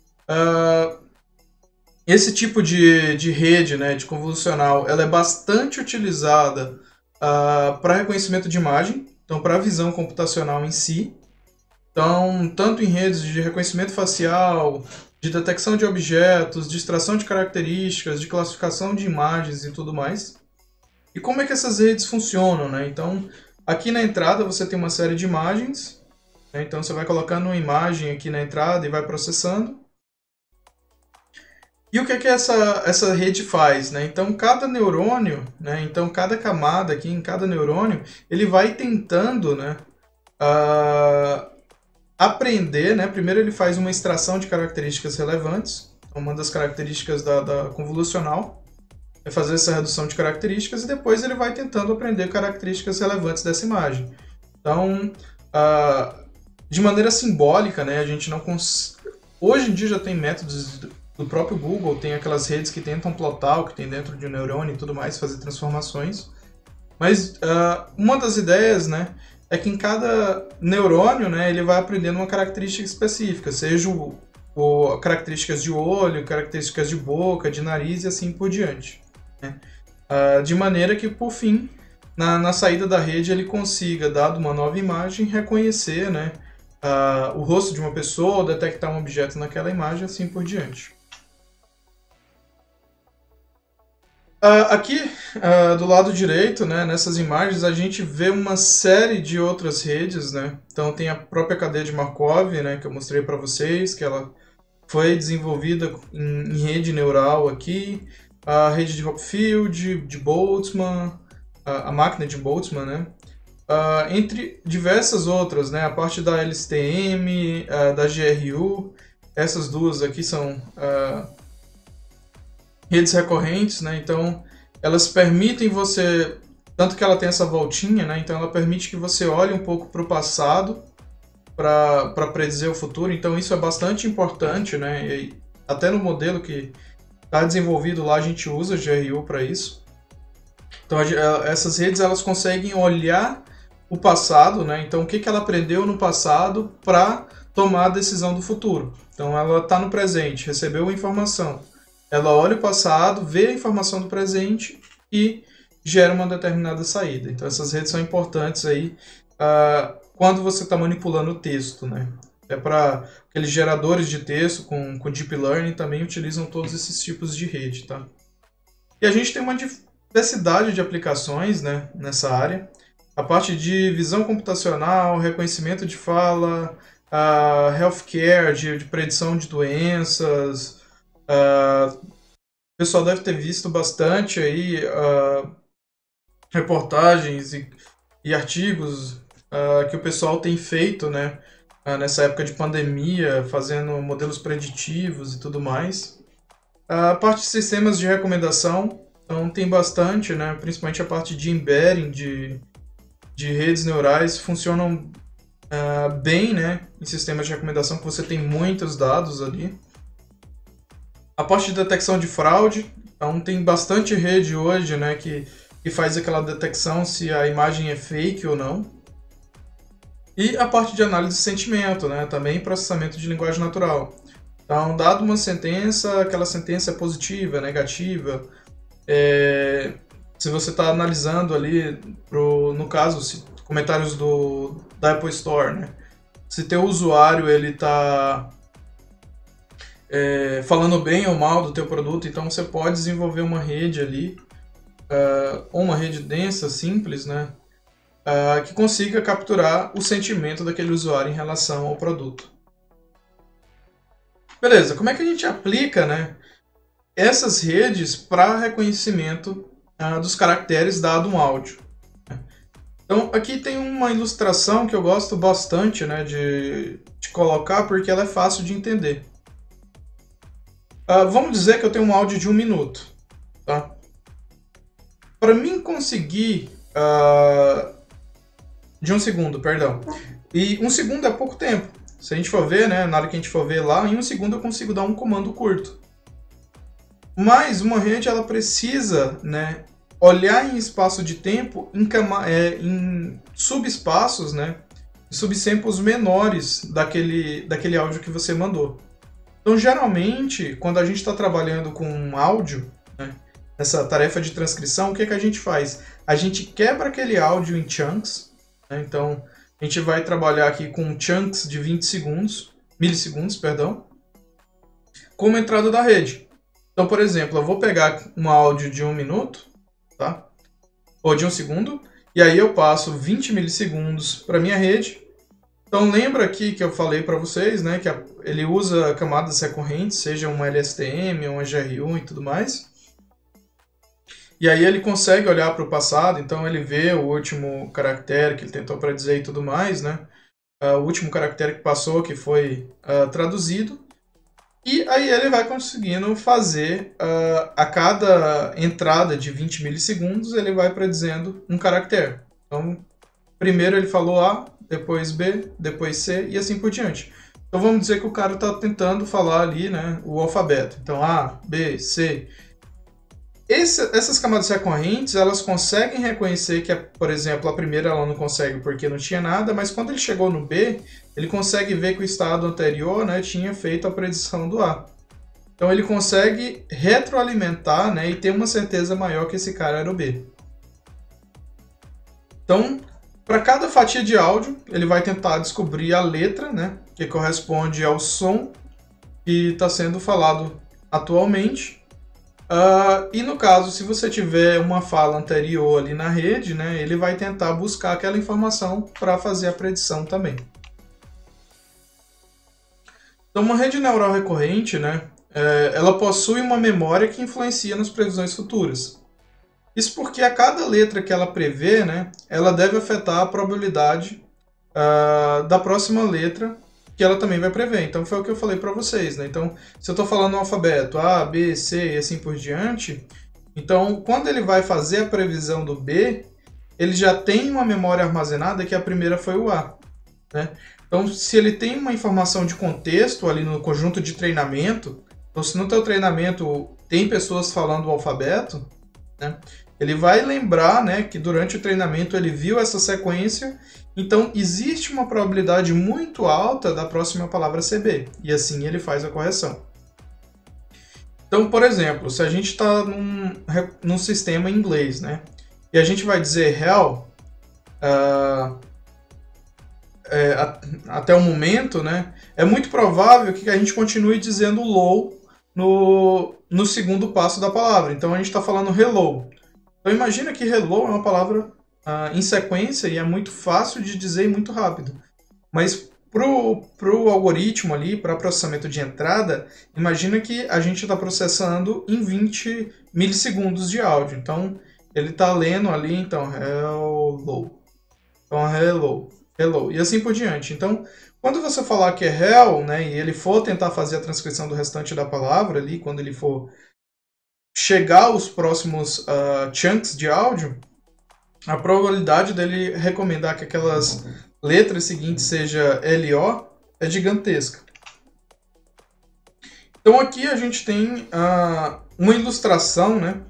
[SPEAKER 1] Esse tipo de rede, né, de convolucional, ela é bastante utilizada para reconhecimento de imagem, então para a visão computacional em si. Então, tanto em redes de reconhecimento facial, de detecção de objetos, de extração de características, de classificação de imagens e tudo mais. E como é que essas redes funcionam, né? Então, aqui na entrada você tem uma série de imagens, né? Então você vai colocando uma imagem aqui na entrada e vai processando. E o que é que essa rede faz, né? Então cada neurônio, né? Então cada camada aqui em cada neurônio, ele vai tentando, né? Aprender, né? Primeiro ele faz uma extração de características relevantes, uma das características da convolucional, é fazer essa redução de características e depois ele vai tentando aprender características relevantes dessa imagem. Então, de maneira simbólica, né? A gente não hoje em dia já tem métodos do próprio Google, tem aquelas redes que tentam plotar o que tem dentro de um neurônio e tudo mais, fazer transformações. Mas uma das ideias, né, é que em cada neurônio, né, ele vai aprendendo uma característica específica, seja características de olho, características de boca, de nariz e assim por diante, né? De maneira que, por fim, na saída da rede ele consiga, dado uma nova imagem, reconhecer, né, o rosto de uma pessoa ou detectar um objeto naquela imagem, assim por diante. Aqui do lado direito, né, nessas imagens, a gente vê uma série de outras redes, né? Então tem a própria cadeia de Markov, né, que eu mostrei para vocês, que ela foi desenvolvida em rede neural aqui, a rede de Hopfield, de Boltzmann, a máquina de Boltzmann, né? Entre diversas outras, né? A parte da LSTM, da GRU, essas duas aqui são redes recorrentes, né? Então elas permitem você, tanto que ela tem essa voltinha, né? Então ela permite que você olhe um pouco para o passado para predizer o futuro. Então isso é bastante importante, né? E até no modelo que está desenvolvido lá a gente usa GRU para isso. Então essas redes elas conseguem olhar o passado, né? Então o que ela aprendeu no passado para tomar a decisão do futuro. Então ela está no presente, recebeu a informação. Ela olha o passado, vê a informação do presente e gera uma determinada saída. Então essas redes são importantes aí quando você está manipulando o texto, né? É para aqueles geradores de texto com Deep Learning também utilizam todos esses tipos de rede, tá? E a gente tem uma diversidade de aplicações, né, nessa área. A parte de visão computacional, reconhecimento de fala, healthcare, de predição de doenças. O pessoal deve ter visto bastante aí reportagens e artigos que o pessoal tem feito, né, nessa época de pandemia, fazendo modelos preditivos e tudo mais. A parte de sistemas de recomendação, então tem bastante, né, principalmente a parte de embedding de redes neurais funcionam bem, né, em sistemas de recomendação que você tem muitos dados ali. A parte de detecção de fraude, então tem bastante rede hoje, né, que faz aquela detecção se a imagem é fake ou não. E a parte de análise de sentimento, né, também processamento de linguagem natural. Então, dado uma sentença, aquela sentença é positiva, negativa. Se você está analisando ali, no caso, comentários da Apple Store, né? Se teu usuário ele está falando bem ou mal do teu produto, então você pode desenvolver uma rede ali, ou uma rede densa, simples, né? Que consiga capturar o sentimento daquele usuário em relação ao produto. Beleza, como é que a gente aplica, né, essas redes para reconhecimento dos caracteres dado um áudio? Então aqui tem uma ilustração que eu gosto bastante, né, de colocar porque ela é fácil de entender. Vamos dizer que eu tenho um áudio de 1 minuto. Tá? Para mim conseguir... de 1 segundo, perdão. E 1 segundo é pouco tempo. Se a gente for ver, né, na hora que a gente for ver lá, em 1 segundo eu consigo dar um comando curto. Mas uma rede ela precisa, né, olhar em espaço de tempo em subespaços, né, subsamples menores daquele áudio que você mandou. Então, geralmente, quando a gente está trabalhando com áudio, né, nessa tarefa de transcrição, o que a gente faz? A gente quebra aquele áudio em chunks, né, então a gente vai trabalhar aqui com chunks de 20 milissegundos, perdão, como entrada da rede. Então, por exemplo, eu vou pegar um áudio de 1 minuto, tá? Ou de 1 segundo, e aí eu passo 20 milissegundos para minha rede. Então, lembra aqui que eu falei para vocês, né, que ele usa camadas recorrentes, seja uma LSTM, uma GRU e tudo mais. E aí ele consegue olhar para o passado, então ele vê o último caractere que ele tentou predizer e tudo mais, né? O último caractere que passou, que foi traduzido. E aí ele vai conseguindo fazer, a cada entrada de 20 milissegundos, ele vai predizendo um caractere. Então, primeiro ele falou A, depois B, depois C e assim por diante. Então vamos dizer que o cara está tentando falar ali, né, o alfabeto. Então A, B, C... Essas camadas recorrentes, elas conseguem reconhecer que, por exemplo, a primeira ela não consegue porque não tinha nada, mas quando ele chegou no B, ele consegue ver que o estado anterior, né, tinha feito a predição do A. Então ele consegue retroalimentar, né, e ter uma certeza maior que esse cara era o B. Então, para cada fatia de áudio, ele vai tentar descobrir a letra, né, que corresponde ao som que está sendo falado atualmente. E no caso, se você tiver uma fala anterior ali na rede, né, ele vai tentar buscar aquela informação para fazer a predição também. Então, uma rede neural recorrente, né, ela possui uma memória que influencia nas previsões futuras. Isso porque a cada letra que ela prevê, né, ela deve afetar a probabilidade da próxima letra que ela também vai prever. Então foi o que eu falei para vocês, né? Então, se eu estou falando o alfabeto A, B, C e assim por diante, então quando ele vai fazer a previsão do B, ele já tem uma memória armazenada que a primeira foi o A, né? Então, se ele tem uma informação de contexto ali no conjunto de treinamento, então se no teu treinamento tem pessoas falando o alfabeto, né, ele vai lembrar, né, que durante o treinamento ele viu essa sequência, então existe uma probabilidade muito alta da próxima palavra ser B, e assim ele faz a correção. Então, por exemplo, se a gente está num sistema em inglês, né, e a gente vai dizer hell, até o momento, né, é muito provável que a gente continue dizendo low no segundo passo da palavra. Então a gente está falando hello. Então imagina que hello é uma palavra em sequência e é muito fácil de dizer e muito rápido. Mas pro algoritmo ali, para processamento de entrada, imagina que a gente está processando em 20 milissegundos de áudio. Então ele está lendo ali, então hello. Então hello. Hello, e assim por diante. Então, quando você falar que é hell, né, e ele for tentar fazer a transcrição do restante da palavra ali, quando ele for chegar aos próximos chunks de áudio, a probabilidade dele recomendar que aquelas letras seguintes seja LO é gigantesca. Então aqui a gente tem uma ilustração, né,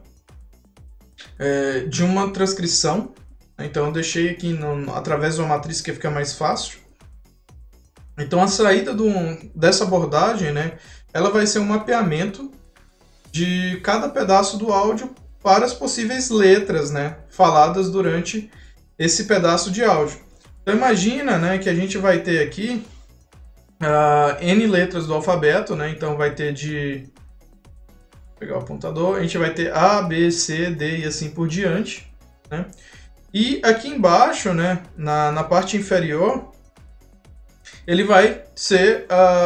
[SPEAKER 1] de uma transcrição. Então eu deixei aqui através de uma matriz que fica mais fácil. Então a saída dessa abordagem, né, ela vai ser um mapeamento de cada pedaço do áudio para as possíveis letras, né, faladas durante esse pedaço de áudio. Então imagina, né, que a gente vai ter aqui N letras do alfabeto, né, então vai ter vou pegar o apontador, a gente vai ter A, B, C, D e assim por diante, né. E aqui embaixo, né, na parte inferior, ele vai ser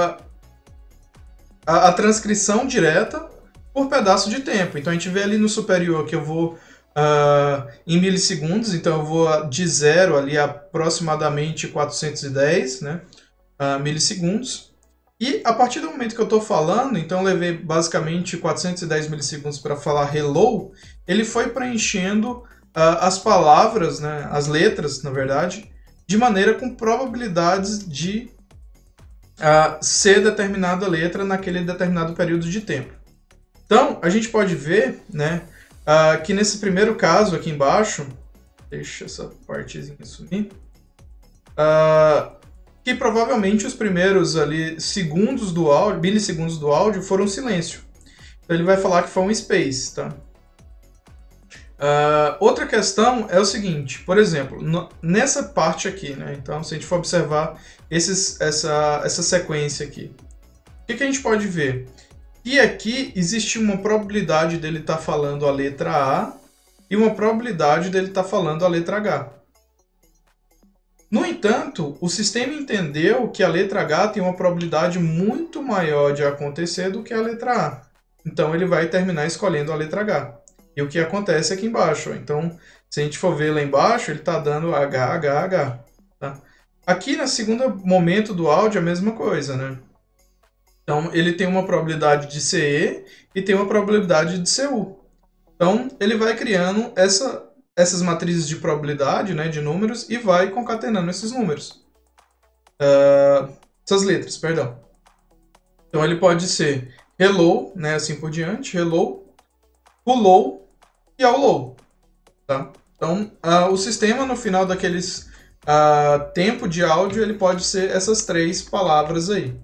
[SPEAKER 1] a transcrição direta por pedaço de tempo. Então a gente vê ali no superior que eu vou em milissegundos, então eu vou de 0 ali a aproximadamente 410, né, milissegundos. E a partir do momento que eu estou falando, então eu levei basicamente 410 milissegundos para falar hello, ele foi preenchendo as palavras, né, as letras, na verdade, de maneira com probabilidades de ser determinada letra naquele determinado período de tempo. Então, a gente pode ver, né, que nesse primeiro caso aqui embaixo, deixa essa partezinha sumir, que provavelmente os primeiros ali segundos do áudio, milissegundos do áudio foram silêncio. Então ele vai falar que foi um space, tá? Outra questão é o seguinte, por exemplo, nessa parte aqui, né? Então, se a gente for observar essa sequência aqui, o que a gente pode ver? Que aqui existe uma probabilidade dele estar falando a letra A e uma probabilidade dele estar falando a letra H. No entanto, o sistema entendeu que a letra H tem uma probabilidade muito maior de acontecer do que a letra A. Então, ele vai terminar escolhendo a letra H. E o que acontece aqui embaixo? Então, se a gente for ver lá embaixo, ele está dando H, H, H. Tá? Aqui, no segundo momento do áudio, é a mesma coisa, né? Então, ele tem uma probabilidade de ser E e tem uma probabilidade de ser U. Então, ele vai criando essas matrizes de probabilidade, né, de números, e vai concatenando esses números. Essas letras, perdão. Então, ele pode ser hello, né, assim por diante, hello, hello e hello. Tá? Então, o sistema, no final daqueles tempo de áudio, ele pode ser essas três palavras aí.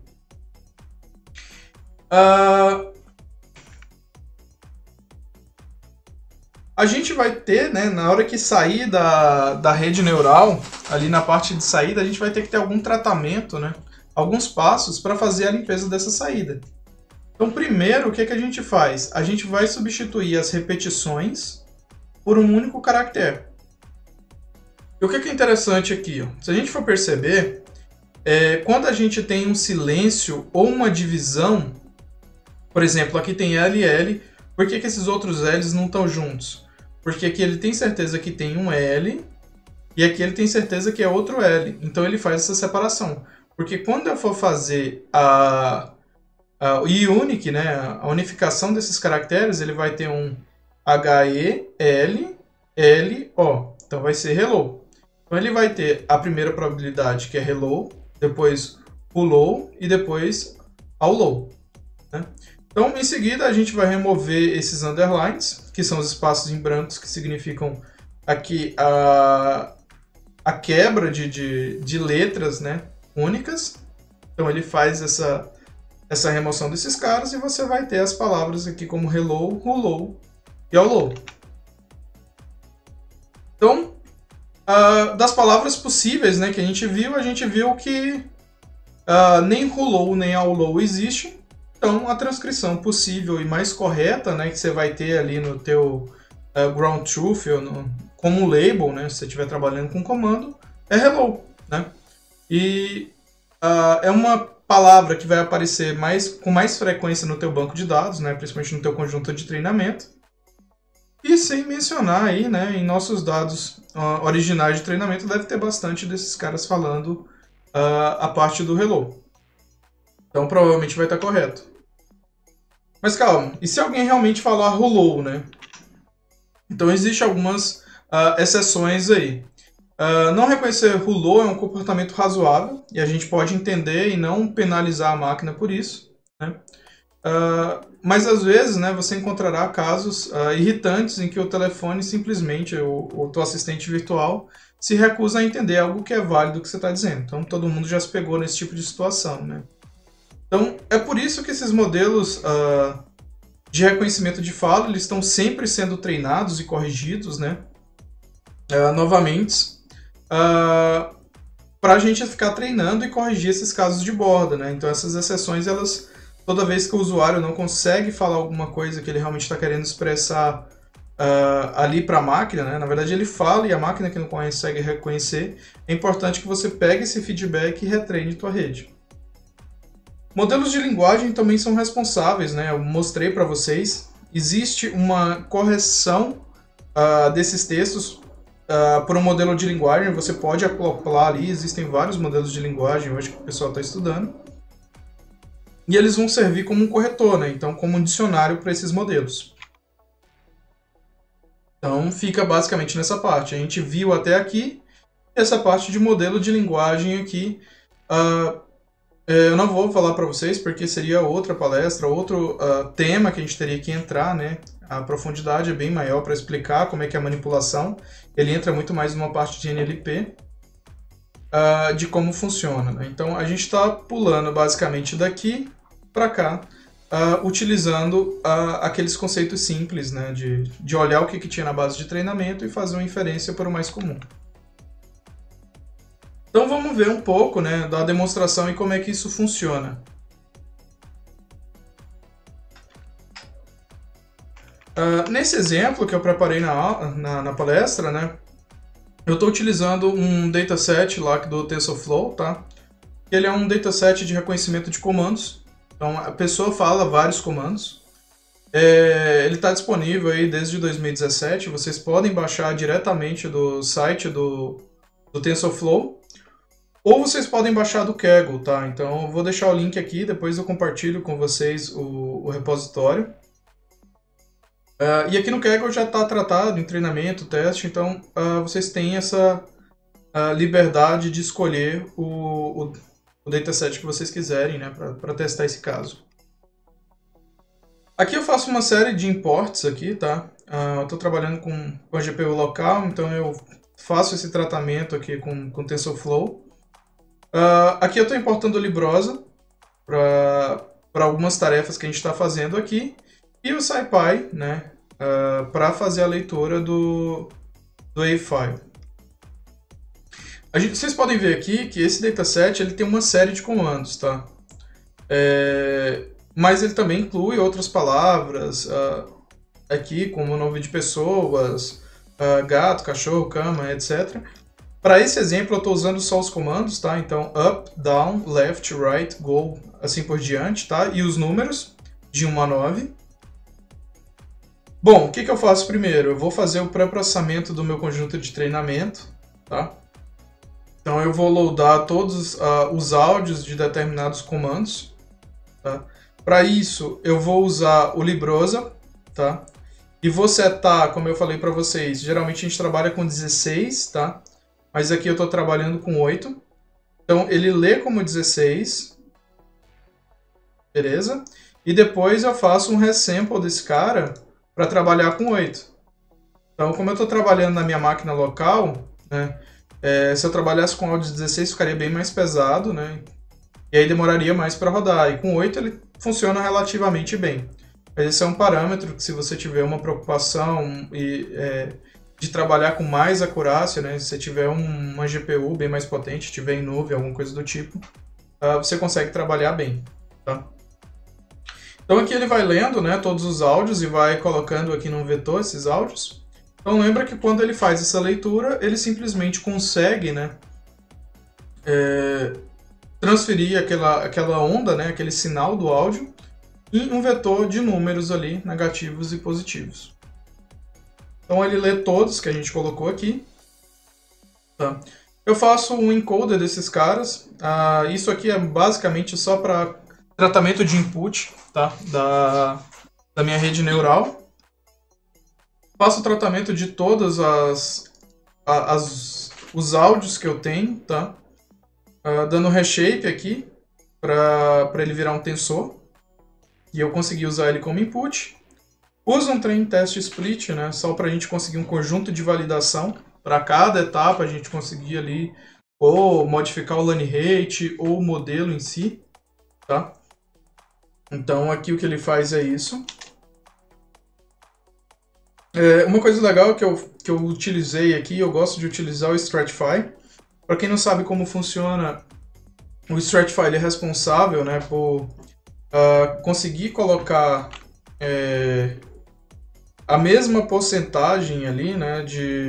[SPEAKER 1] a gente vai ter, né, na hora que sair da rede neural, ali na parte de saída, a gente vai ter que ter algum tratamento, né, alguns passos para fazer a limpeza dessa saída. Então, primeiro, o que a gente faz? A gente vai substituir as repetições por um único caractere. E o que é interessante aqui? Ó? Se a gente for perceber, quando a gente tem um silêncio ou uma divisão, por exemplo, aqui tem L e L, por que esses outros L's não estão juntos? Porque aqui ele tem certeza que tem um L e aqui ele tem certeza que é outro L. Então ele faz essa separação. Porque quando eu for fazer a unique, né, a unificação desses caracteres, ele vai ter um H-E-L-L-O. Então vai ser hello. Então ele vai ter a primeira probabilidade, que é hello, depois hello e depois hello. Né? Então, em seguida, a gente vai remover esses underlines, que são os espaços em brancos que significam aqui a quebra de letras, né, únicas. Então ele faz essa remoção desses caras e você vai ter as palavras aqui como hello, hello e hello. Então, das palavras possíveis, né, que a gente viu que nem hello nem hello existe. Então, a transcrição possível e mais correta, né, que você vai ter ali no teu ground truth, como label, né, se você estiver trabalhando com comando, é hello. Né? E é uma palavra que vai aparecer com mais frequência no teu banco de dados, né, principalmente no teu conjunto de treinamento. E sem mencionar aí, né, em nossos dados originais de treinamento, deve ter bastante desses caras falando a parte do hello. Então, provavelmente vai estar correto. Mas calma, e se alguém realmente falar hello, né? Então, existem algumas exceções aí. Não reconhecer hello é um comportamento razoável e a gente pode entender e não penalizar a máquina por isso. Né? Mas às vezes, né, você encontrará casos irritantes em que o telefone simplesmente, o teu assistente virtual, se recusa a entender algo que é válido que você está dizendo. Então todo mundo já se pegou nesse tipo de situação. Né? Então é por isso que esses modelos de reconhecimento de fala eles estão sempre sendo treinados e corrigidos, né? Novamente, para a gente ficar treinando e corrigir esses casos de borda. Né? Então essas exceções, elas, toda vez que o usuário não consegue falar alguma coisa que ele realmente está querendo expressar ali para a máquina, né? Na verdade ele fala e a máquina que não consegue reconhecer, é importante que você pegue esse feedback e retreine tua rede. Modelos de linguagem também são responsáveis, né? Eu mostrei para vocês. Existe uma correção desses textos por um modelo de linguagem. Você pode acoplar ali, existem vários modelos de linguagem hoje que o pessoal está estudando. E eles vão servir como um corretor, né? Então como um dicionário para esses modelos. Então fica basicamente nessa parte. A gente viu até aqui essa parte de modelo de linguagem aqui. Eu não vou falar para vocês porque seria outra palestra, outro tema que a gente teria que entrar, né? A profundidade é bem maior para explicar como é que é a manipulação. Ele entra muito mais numa parte de NLP, de como funciona. Né? Então a gente está pulando basicamente daqui para cá, utilizando aqueles conceitos simples, né? De olhar o que tinha na base de treinamento e fazer uma inferência para o mais comum. Então vamos ver um pouco, né, da demonstração e como é que isso funciona. Nesse exemplo que eu preparei na palestra, né, eu estou utilizando um dataset lá do TensorFlow, tá? Ele é um dataset de reconhecimento de comandos. Então a pessoa fala vários comandos. Ele está disponível aí desde 2017. Vocês podem baixar diretamente do site do TensorFlow. Ou vocês podem baixar do Kaggle, tá? Então eu vou deixar o link aqui, depois eu compartilho com vocês o repositório. E aqui no Kaggle já está tratado em treinamento, teste, então vocês têm essa liberdade de escolher o dataset que vocês quiserem, né, para testar esse caso. Aqui eu faço uma série de imports aqui, tá? Eu estou trabalhando com a GPU local, então eu faço esse tratamento aqui com TensorFlow. Aqui eu estou importando Librosa para algumas tarefas que a gente está fazendo aqui. E o SciPy, né, para fazer a leitura do WAV-file. Vocês podem ver aqui que esse dataset ele tem uma série de comandos, tá? Mas ele também inclui outras palavras aqui, como nome de pessoas, gato, cachorro, cama, etc. Para esse exemplo eu estou usando só os comandos, tá? Então up, down, left, right, go, assim por diante, tá? E os números de 1 a 9. Bom, o que eu faço primeiro? Eu vou fazer o pré-processamento do meu conjunto de treinamento, tá? Então eu vou loadar todos os áudios de determinados comandos, tá? Para isso eu vou usar o Librosa, tá? E vou setar, como eu falei para vocês, geralmente a gente trabalha com 16, tá? Mas aqui eu estou trabalhando com 8. Então ele lê como 16, beleza? E depois eu faço um resample desse cara para trabalhar com 8. Então como eu estou trabalhando na minha máquina local, né? Se eu trabalhasse com áudio 16 ficaria bem mais pesado, né? E aí demoraria mais para rodar. E com 8 ele funciona relativamente bem. Mas esse é um parâmetro que se você tiver uma preocupação de trabalhar com mais acurácia, né? Se você tiver uma GPU bem mais potente, tiver em nuvem, alguma coisa do tipo, você consegue trabalhar bem, tá? Então aqui ele vai lendo, né, todos os áudios e vai colocando aqui num vetor esses áudios. Então lembra que quando ele faz essa leitura, ele simplesmente consegue, né, transferir aquela onda, né, aquele sinal do áudio, em um vetor de números ali, negativos e positivos. Então ele lê todos que a gente colocou aqui. Tá? Eu faço um encoder desses caras. Isso aqui é basicamente só para tratamento de input, tá? da minha rede neural. Faço o tratamento de todos os áudios que eu tenho, tá? Dando reshape aqui para ele virar um tensor. E eu consegui usar ele como input. Uso um train test split, né? Só para a gente conseguir um conjunto de validação. Para cada etapa a gente conseguir ali ou modificar o learning rate ou o modelo em si, tá? Então aqui o que ele faz é isso. Uma coisa legal que eu utilizei aqui, eu gosto de utilizar o Stratify. Para quem não sabe como funciona, o Stratify ele é responsável, né, por conseguir colocar a mesma porcentagem ali, né,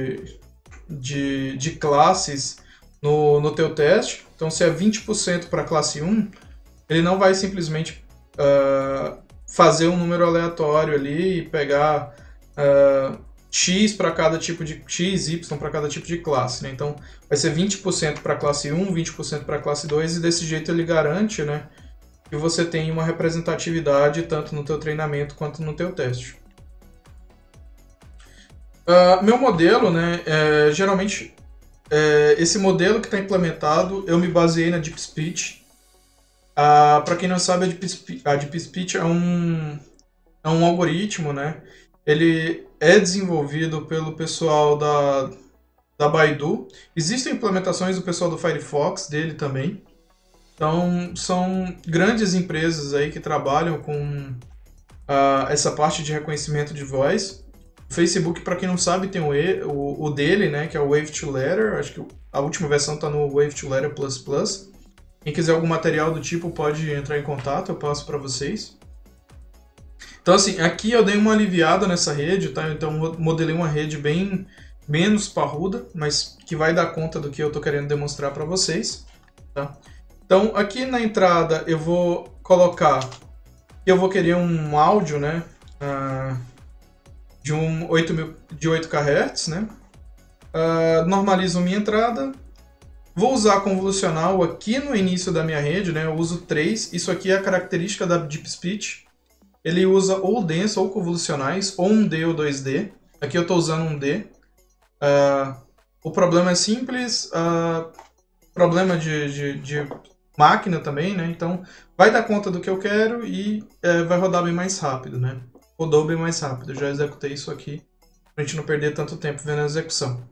[SPEAKER 1] de classes no teu teste. Então se é 20% para a classe 1, ele não vai simplesmente fazer um número aleatório ali e pegar X para cada tipo de X, Y para cada tipo de classe, né? Então vai ser 20% para a classe 1, 20% para a classe 2 e desse jeito ele garante, né, que você tem uma representatividade tanto no teu treinamento quanto no teu teste. Meu modelo, né, geralmente esse modelo que está implementado, eu me baseei na Deep Speech. Para quem não sabe, a Deep Speech é um algoritmo, né? Ele é desenvolvido pelo pessoal da Baidu. Existem implementações do pessoal do Firefox dele também. Então, são grandes empresas aí que trabalham com essa parte de reconhecimento de voz. O Facebook, para quem não sabe, tem o dele, né, que é o Wave2Letter. Acho que a última versão está no Wave2Letter++. Quem quiser algum material do tipo pode entrar em contato, eu passo para vocês. Então, assim, aqui eu dei uma aliviada nessa rede, tá? Então, modelei uma rede bem menos parruda, mas que vai dar conta do que eu estou querendo demonstrar para vocês, tá? Então, aqui na entrada eu vou colocar, eu vou querer um áudio, né, de 8 kHz, né? Normalizo minha entrada. Vou usar convolucional aqui no início da minha rede, né? Eu uso 3. Isso aqui é a característica da Deep Speech. Ele usa ou denso ou convolucionais, ou 1D ou 2D. Aqui eu estou usando 1D. O problema é simples, problema de máquina também, né? Então vai dar conta do que eu quero e vai rodar bem mais rápido, né? Rodou bem mais rápido. Eu já executei isso aqui para a gente não perder tanto tempo vendo a execução.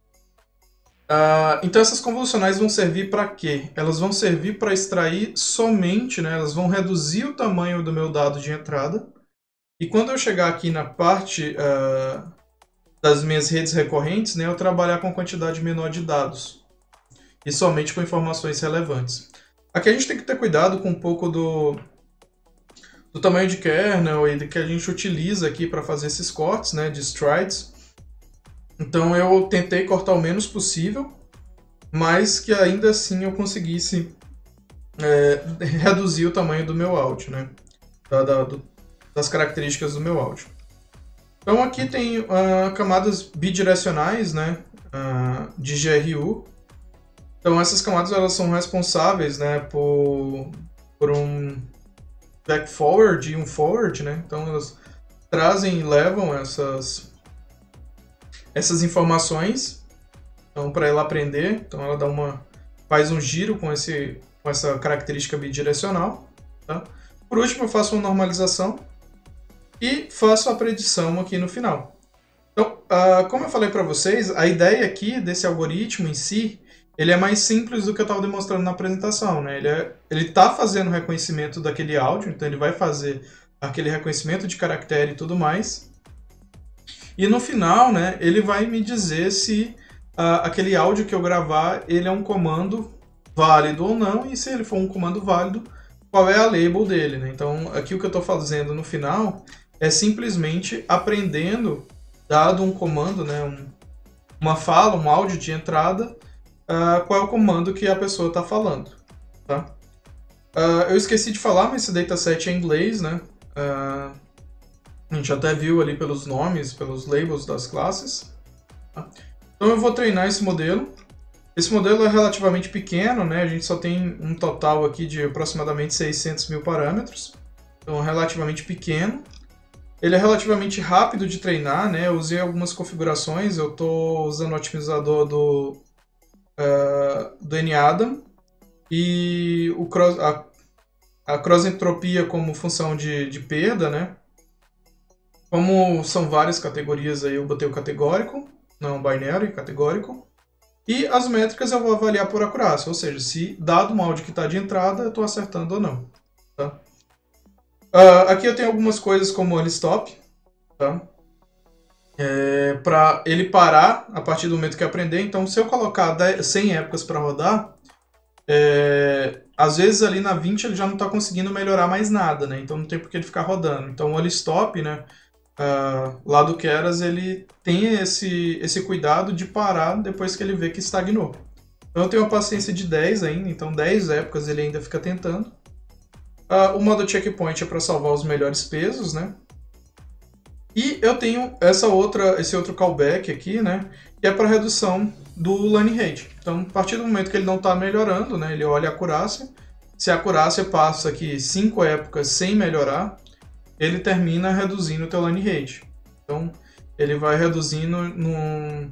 [SPEAKER 1] Então essas convolucionais vão servir para quê? Elas vão servir para extrair somente, né, elas vão reduzir o tamanho do meu dado de entrada E quando eu chegar aqui na parte das minhas redes recorrentes, né, eu trabalhar com quantidade menor de dados e somente com informações relevantes. Aqui a gente tem que ter cuidado com um pouco do tamanho de kernel e do que a gente utiliza aqui para fazer esses cortes, né, de strides. Então eu tentei cortar o menos possível, mas que ainda assim eu conseguisse reduzir o tamanho do meu áudio, né, das características do meu áudio. Então aqui tem camadas bidirecionais, né, de GRU. Então essas camadas elas são responsáveis, né, por um back forward e um forward, né? Então elas trazem e levam essas informações, então para ela aprender. Então ela faz um giro com essa característica bidirecional, tá? Por último eu faço uma normalização e faço a predição aqui no final. Então, como eu falei para vocês, a ideia aqui desse algoritmo em si, ele é mais simples do que eu estava demonstrando na apresentação, né? Ele está fazendo o reconhecimento daquele áudio, então ele vai fazer aquele reconhecimento de caractere e tudo mais. E no final, né, ele vai me dizer se aquele áudio que eu gravar, ele é um comando válido ou não, e se ele for um comando válido, qual é a label dele, né? Então, aqui o que eu estou fazendo no final é simplesmente aprendendo, dado um comando, né, uma fala, um áudio de entrada, qual é o comando que a pessoa está falando, tá? Eu esqueci de falar, mas esse dataset é em inglês, né? A gente até viu ali pelos nomes, pelos labels das classes. Tá? Então eu vou treinar esse modelo. Esse modelo é relativamente pequeno, né? A gente só tem um total aqui de aproximadamente 600 mil parâmetros. Então é relativamente pequeno. Ele é relativamente rápido de treinar, né? Eu usei algumas configurações. Eu estou usando o otimizador do NADAM e a cross entropia como função de perda, né? Como são várias categorias aí, eu botei o categórico, não binário, categórico. E as métricas eu vou avaliar por acurácia, ou seja, se dado um áudio que está de entrada, eu estou acertando ou não. Tá? Aqui eu tenho algumas coisas como o stop, tá? Para ele parar a partir do momento que aprender. Então, se eu colocar 100 épocas para rodar, às vezes ali na 20 ele já não está conseguindo melhorar mais nada, né? Então não tem por que ele ficar rodando. Então o stop, né? Lá do Keras, ele tem esse cuidado de parar depois que ele vê que estagnou. Então eu tenho uma paciência de 10 ainda, então 10 épocas ele ainda fica tentando. O modo checkpoint é para salvar os melhores pesos, né? E eu tenho esse outro callback aqui, né? Que é para redução do learning rate. Então, a partir do momento que ele não está melhorando, né? Ele olha a acurácia. Se a acurácia passa aqui 5 épocas sem melhorar, ele termina reduzindo o teu learning rate. Então, ele vai reduzindo no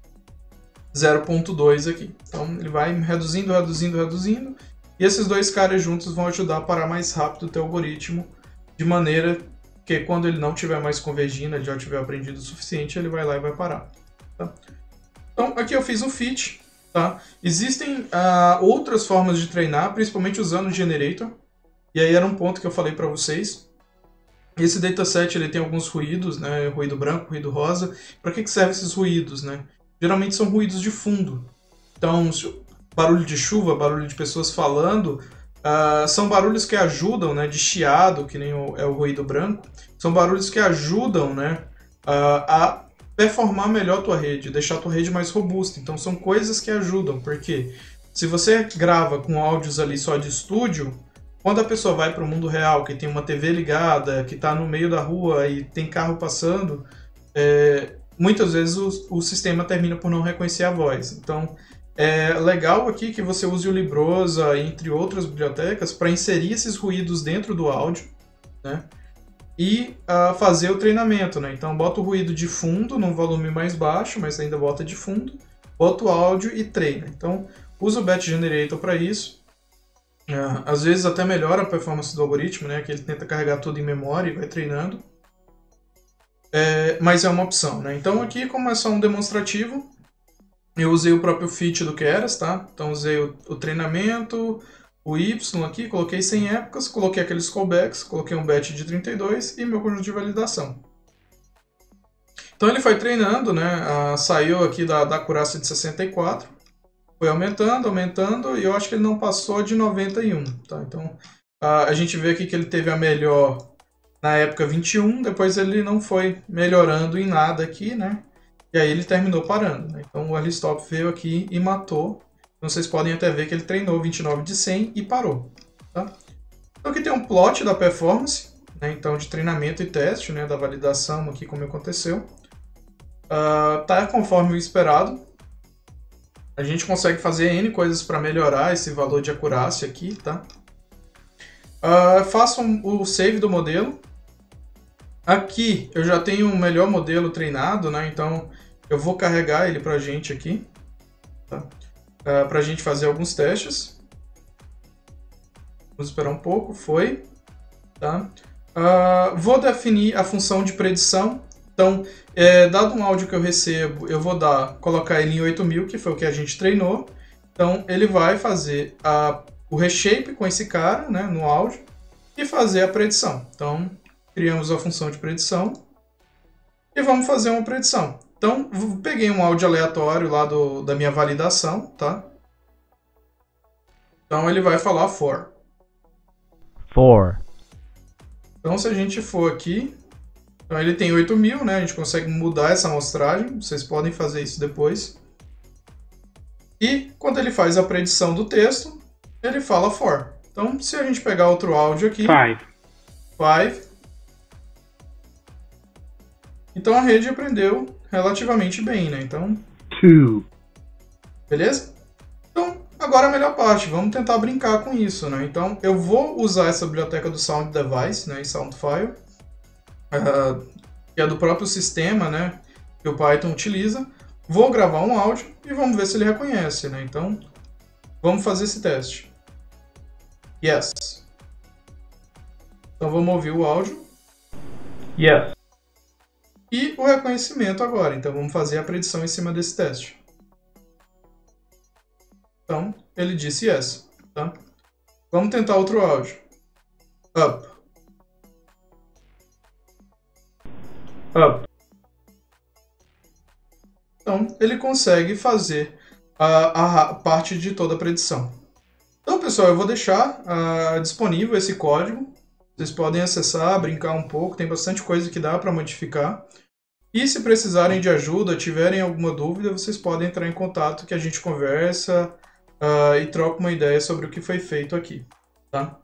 [SPEAKER 1] 0.2 aqui. Então, ele vai reduzindo. E esses dois caras juntos vão ajudar a parar mais rápido o teu algoritmo, de maneira que quando ele não estiver mais convergindo, ele já tiver aprendido o suficiente, ele vai lá e vai parar. Tá? Então, aqui eu fiz um fit. Tá? Existem outras formas de treinar, principalmente usando o generator. E aí era um ponto que eu falei para vocês. Esse dataset ele tem alguns ruídos, né? Ruído branco, ruído rosa. Para que servem esses ruídos, né? Geralmente são ruídos de fundo. Então, barulho de chuva, barulho de pessoas falando, são barulhos que ajudam, né? De chiado, que nem é o ruído branco. São barulhos que ajudam, né? A performar melhor a tua rede, deixar a tua rede mais robusta. Então, são coisas que ajudam, porque se você grava com áudios ali só de estúdio, quando a pessoa vai para o mundo real, que tem uma TV ligada, que está no meio da rua e tem carro passando, muitas vezes o sistema termina por não reconhecer a voz. Então, é legal aqui que você use o Librosa, entre outras bibliotecas, para inserir esses ruídos dentro do áudio, né? E fazer o treinamento, né? Então, bota o ruído de fundo num volume mais baixo, mas ainda bota de fundo, bota o áudio e treina. Então, usa o Batch Generator para isso. Às vezes até melhora a performance do algoritmo, né? Que ele tenta carregar tudo em memória e vai treinando. Mas é uma opção, né? Então aqui, como é só um demonstrativo, eu usei o próprio fit do Keras, tá? Então usei o treinamento, o Y aqui, coloquei 100 épocas, coloquei aqueles callbacks, coloquei um batch de 32 e meu conjunto de validação. Então ele foi treinando, né? Saiu aqui da acurácia de 64, foi aumentando, e eu acho que ele não passou de 91, tá? Então a gente vê aqui que ele teve a melhor na época 21, depois ele não foi melhorando em nada aqui, né? E aí ele terminou parando, né? Então o early stop veio aqui e matou. Então vocês podem até ver que ele treinou 29 de 100 e parou, tá? Então aqui tem um plot da performance, né? Então de treinamento e teste, né? Da validação aqui como aconteceu. Tá conforme o esperado. A gente consegue fazer N coisas para melhorar esse valor de acurácia aqui, tá? Faço o save do modelo. Aqui eu já tenho um melhor modelo treinado, né? Então eu vou carregar ele para a gente aqui, tá? Para a gente fazer alguns testes. Vamos esperar um pouco, foi. Tá? Vou definir a função de predição. Então, dado um áudio que eu recebo, eu vou colocar ele em 8000, que foi o que a gente treinou. Então ele vai fazer o reshape com esse cara, né, no áudio e fazer a predição. Então criamos a função de predição e vamos fazer uma predição. Então, peguei um áudio aleatório lá da minha validação, tá? Então, ele vai falar for. Então, se a gente for aqui, então ele tem 8000, né? A gente consegue mudar essa amostragem, vocês podem fazer isso depois. E, quando ele faz a predição do texto, ele fala for. Então, se a gente pegar outro áudio aqui... 5. Então a rede aprendeu relativamente bem, né? Então...
[SPEAKER 2] 2.
[SPEAKER 1] Beleza? Então, agora a melhor parte. Vamos tentar brincar com isso, né? Então, eu vou usar essa biblioteca do Sound Device, né? Em Soundfile. Que é do próprio sistema, né? Que o Python utiliza. Vou gravar um áudio e vamos ver se ele reconhece, né? Então, vamos fazer esse teste. Yes. Então, vamos ouvir o áudio.
[SPEAKER 2] Yes.
[SPEAKER 1] E o reconhecimento agora. Então, vamos fazer a predição em cima desse teste. Então, ele disse yes. Tá? Vamos tentar outro áudio. Up. Então, ele consegue fazer a parte de toda a predição. Então, pessoal, eu vou deixar disponível esse código. Vocês podem acessar, brincar um pouco, tem bastante coisa que dá para modificar. E se precisarem de ajuda, tiverem alguma dúvida, vocês podem entrar em contato que a gente conversa e troca uma ideia sobre o que foi feito aqui, tá?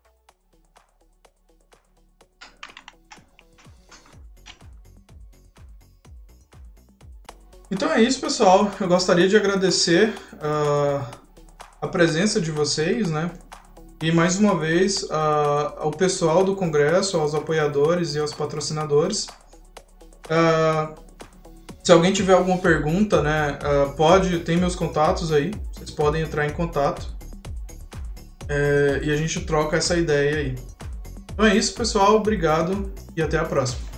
[SPEAKER 1] Então é isso, pessoal. Eu gostaria de agradecer a presença de vocês, né? E mais uma vez ao pessoal do Congresso, aos apoiadores e aos patrocinadores. Se alguém tiver alguma pergunta, né, tem meus contatos aí, vocês podem entrar em contato e a gente troca essa ideia aí. Então é isso, pessoal, obrigado e até a próxima.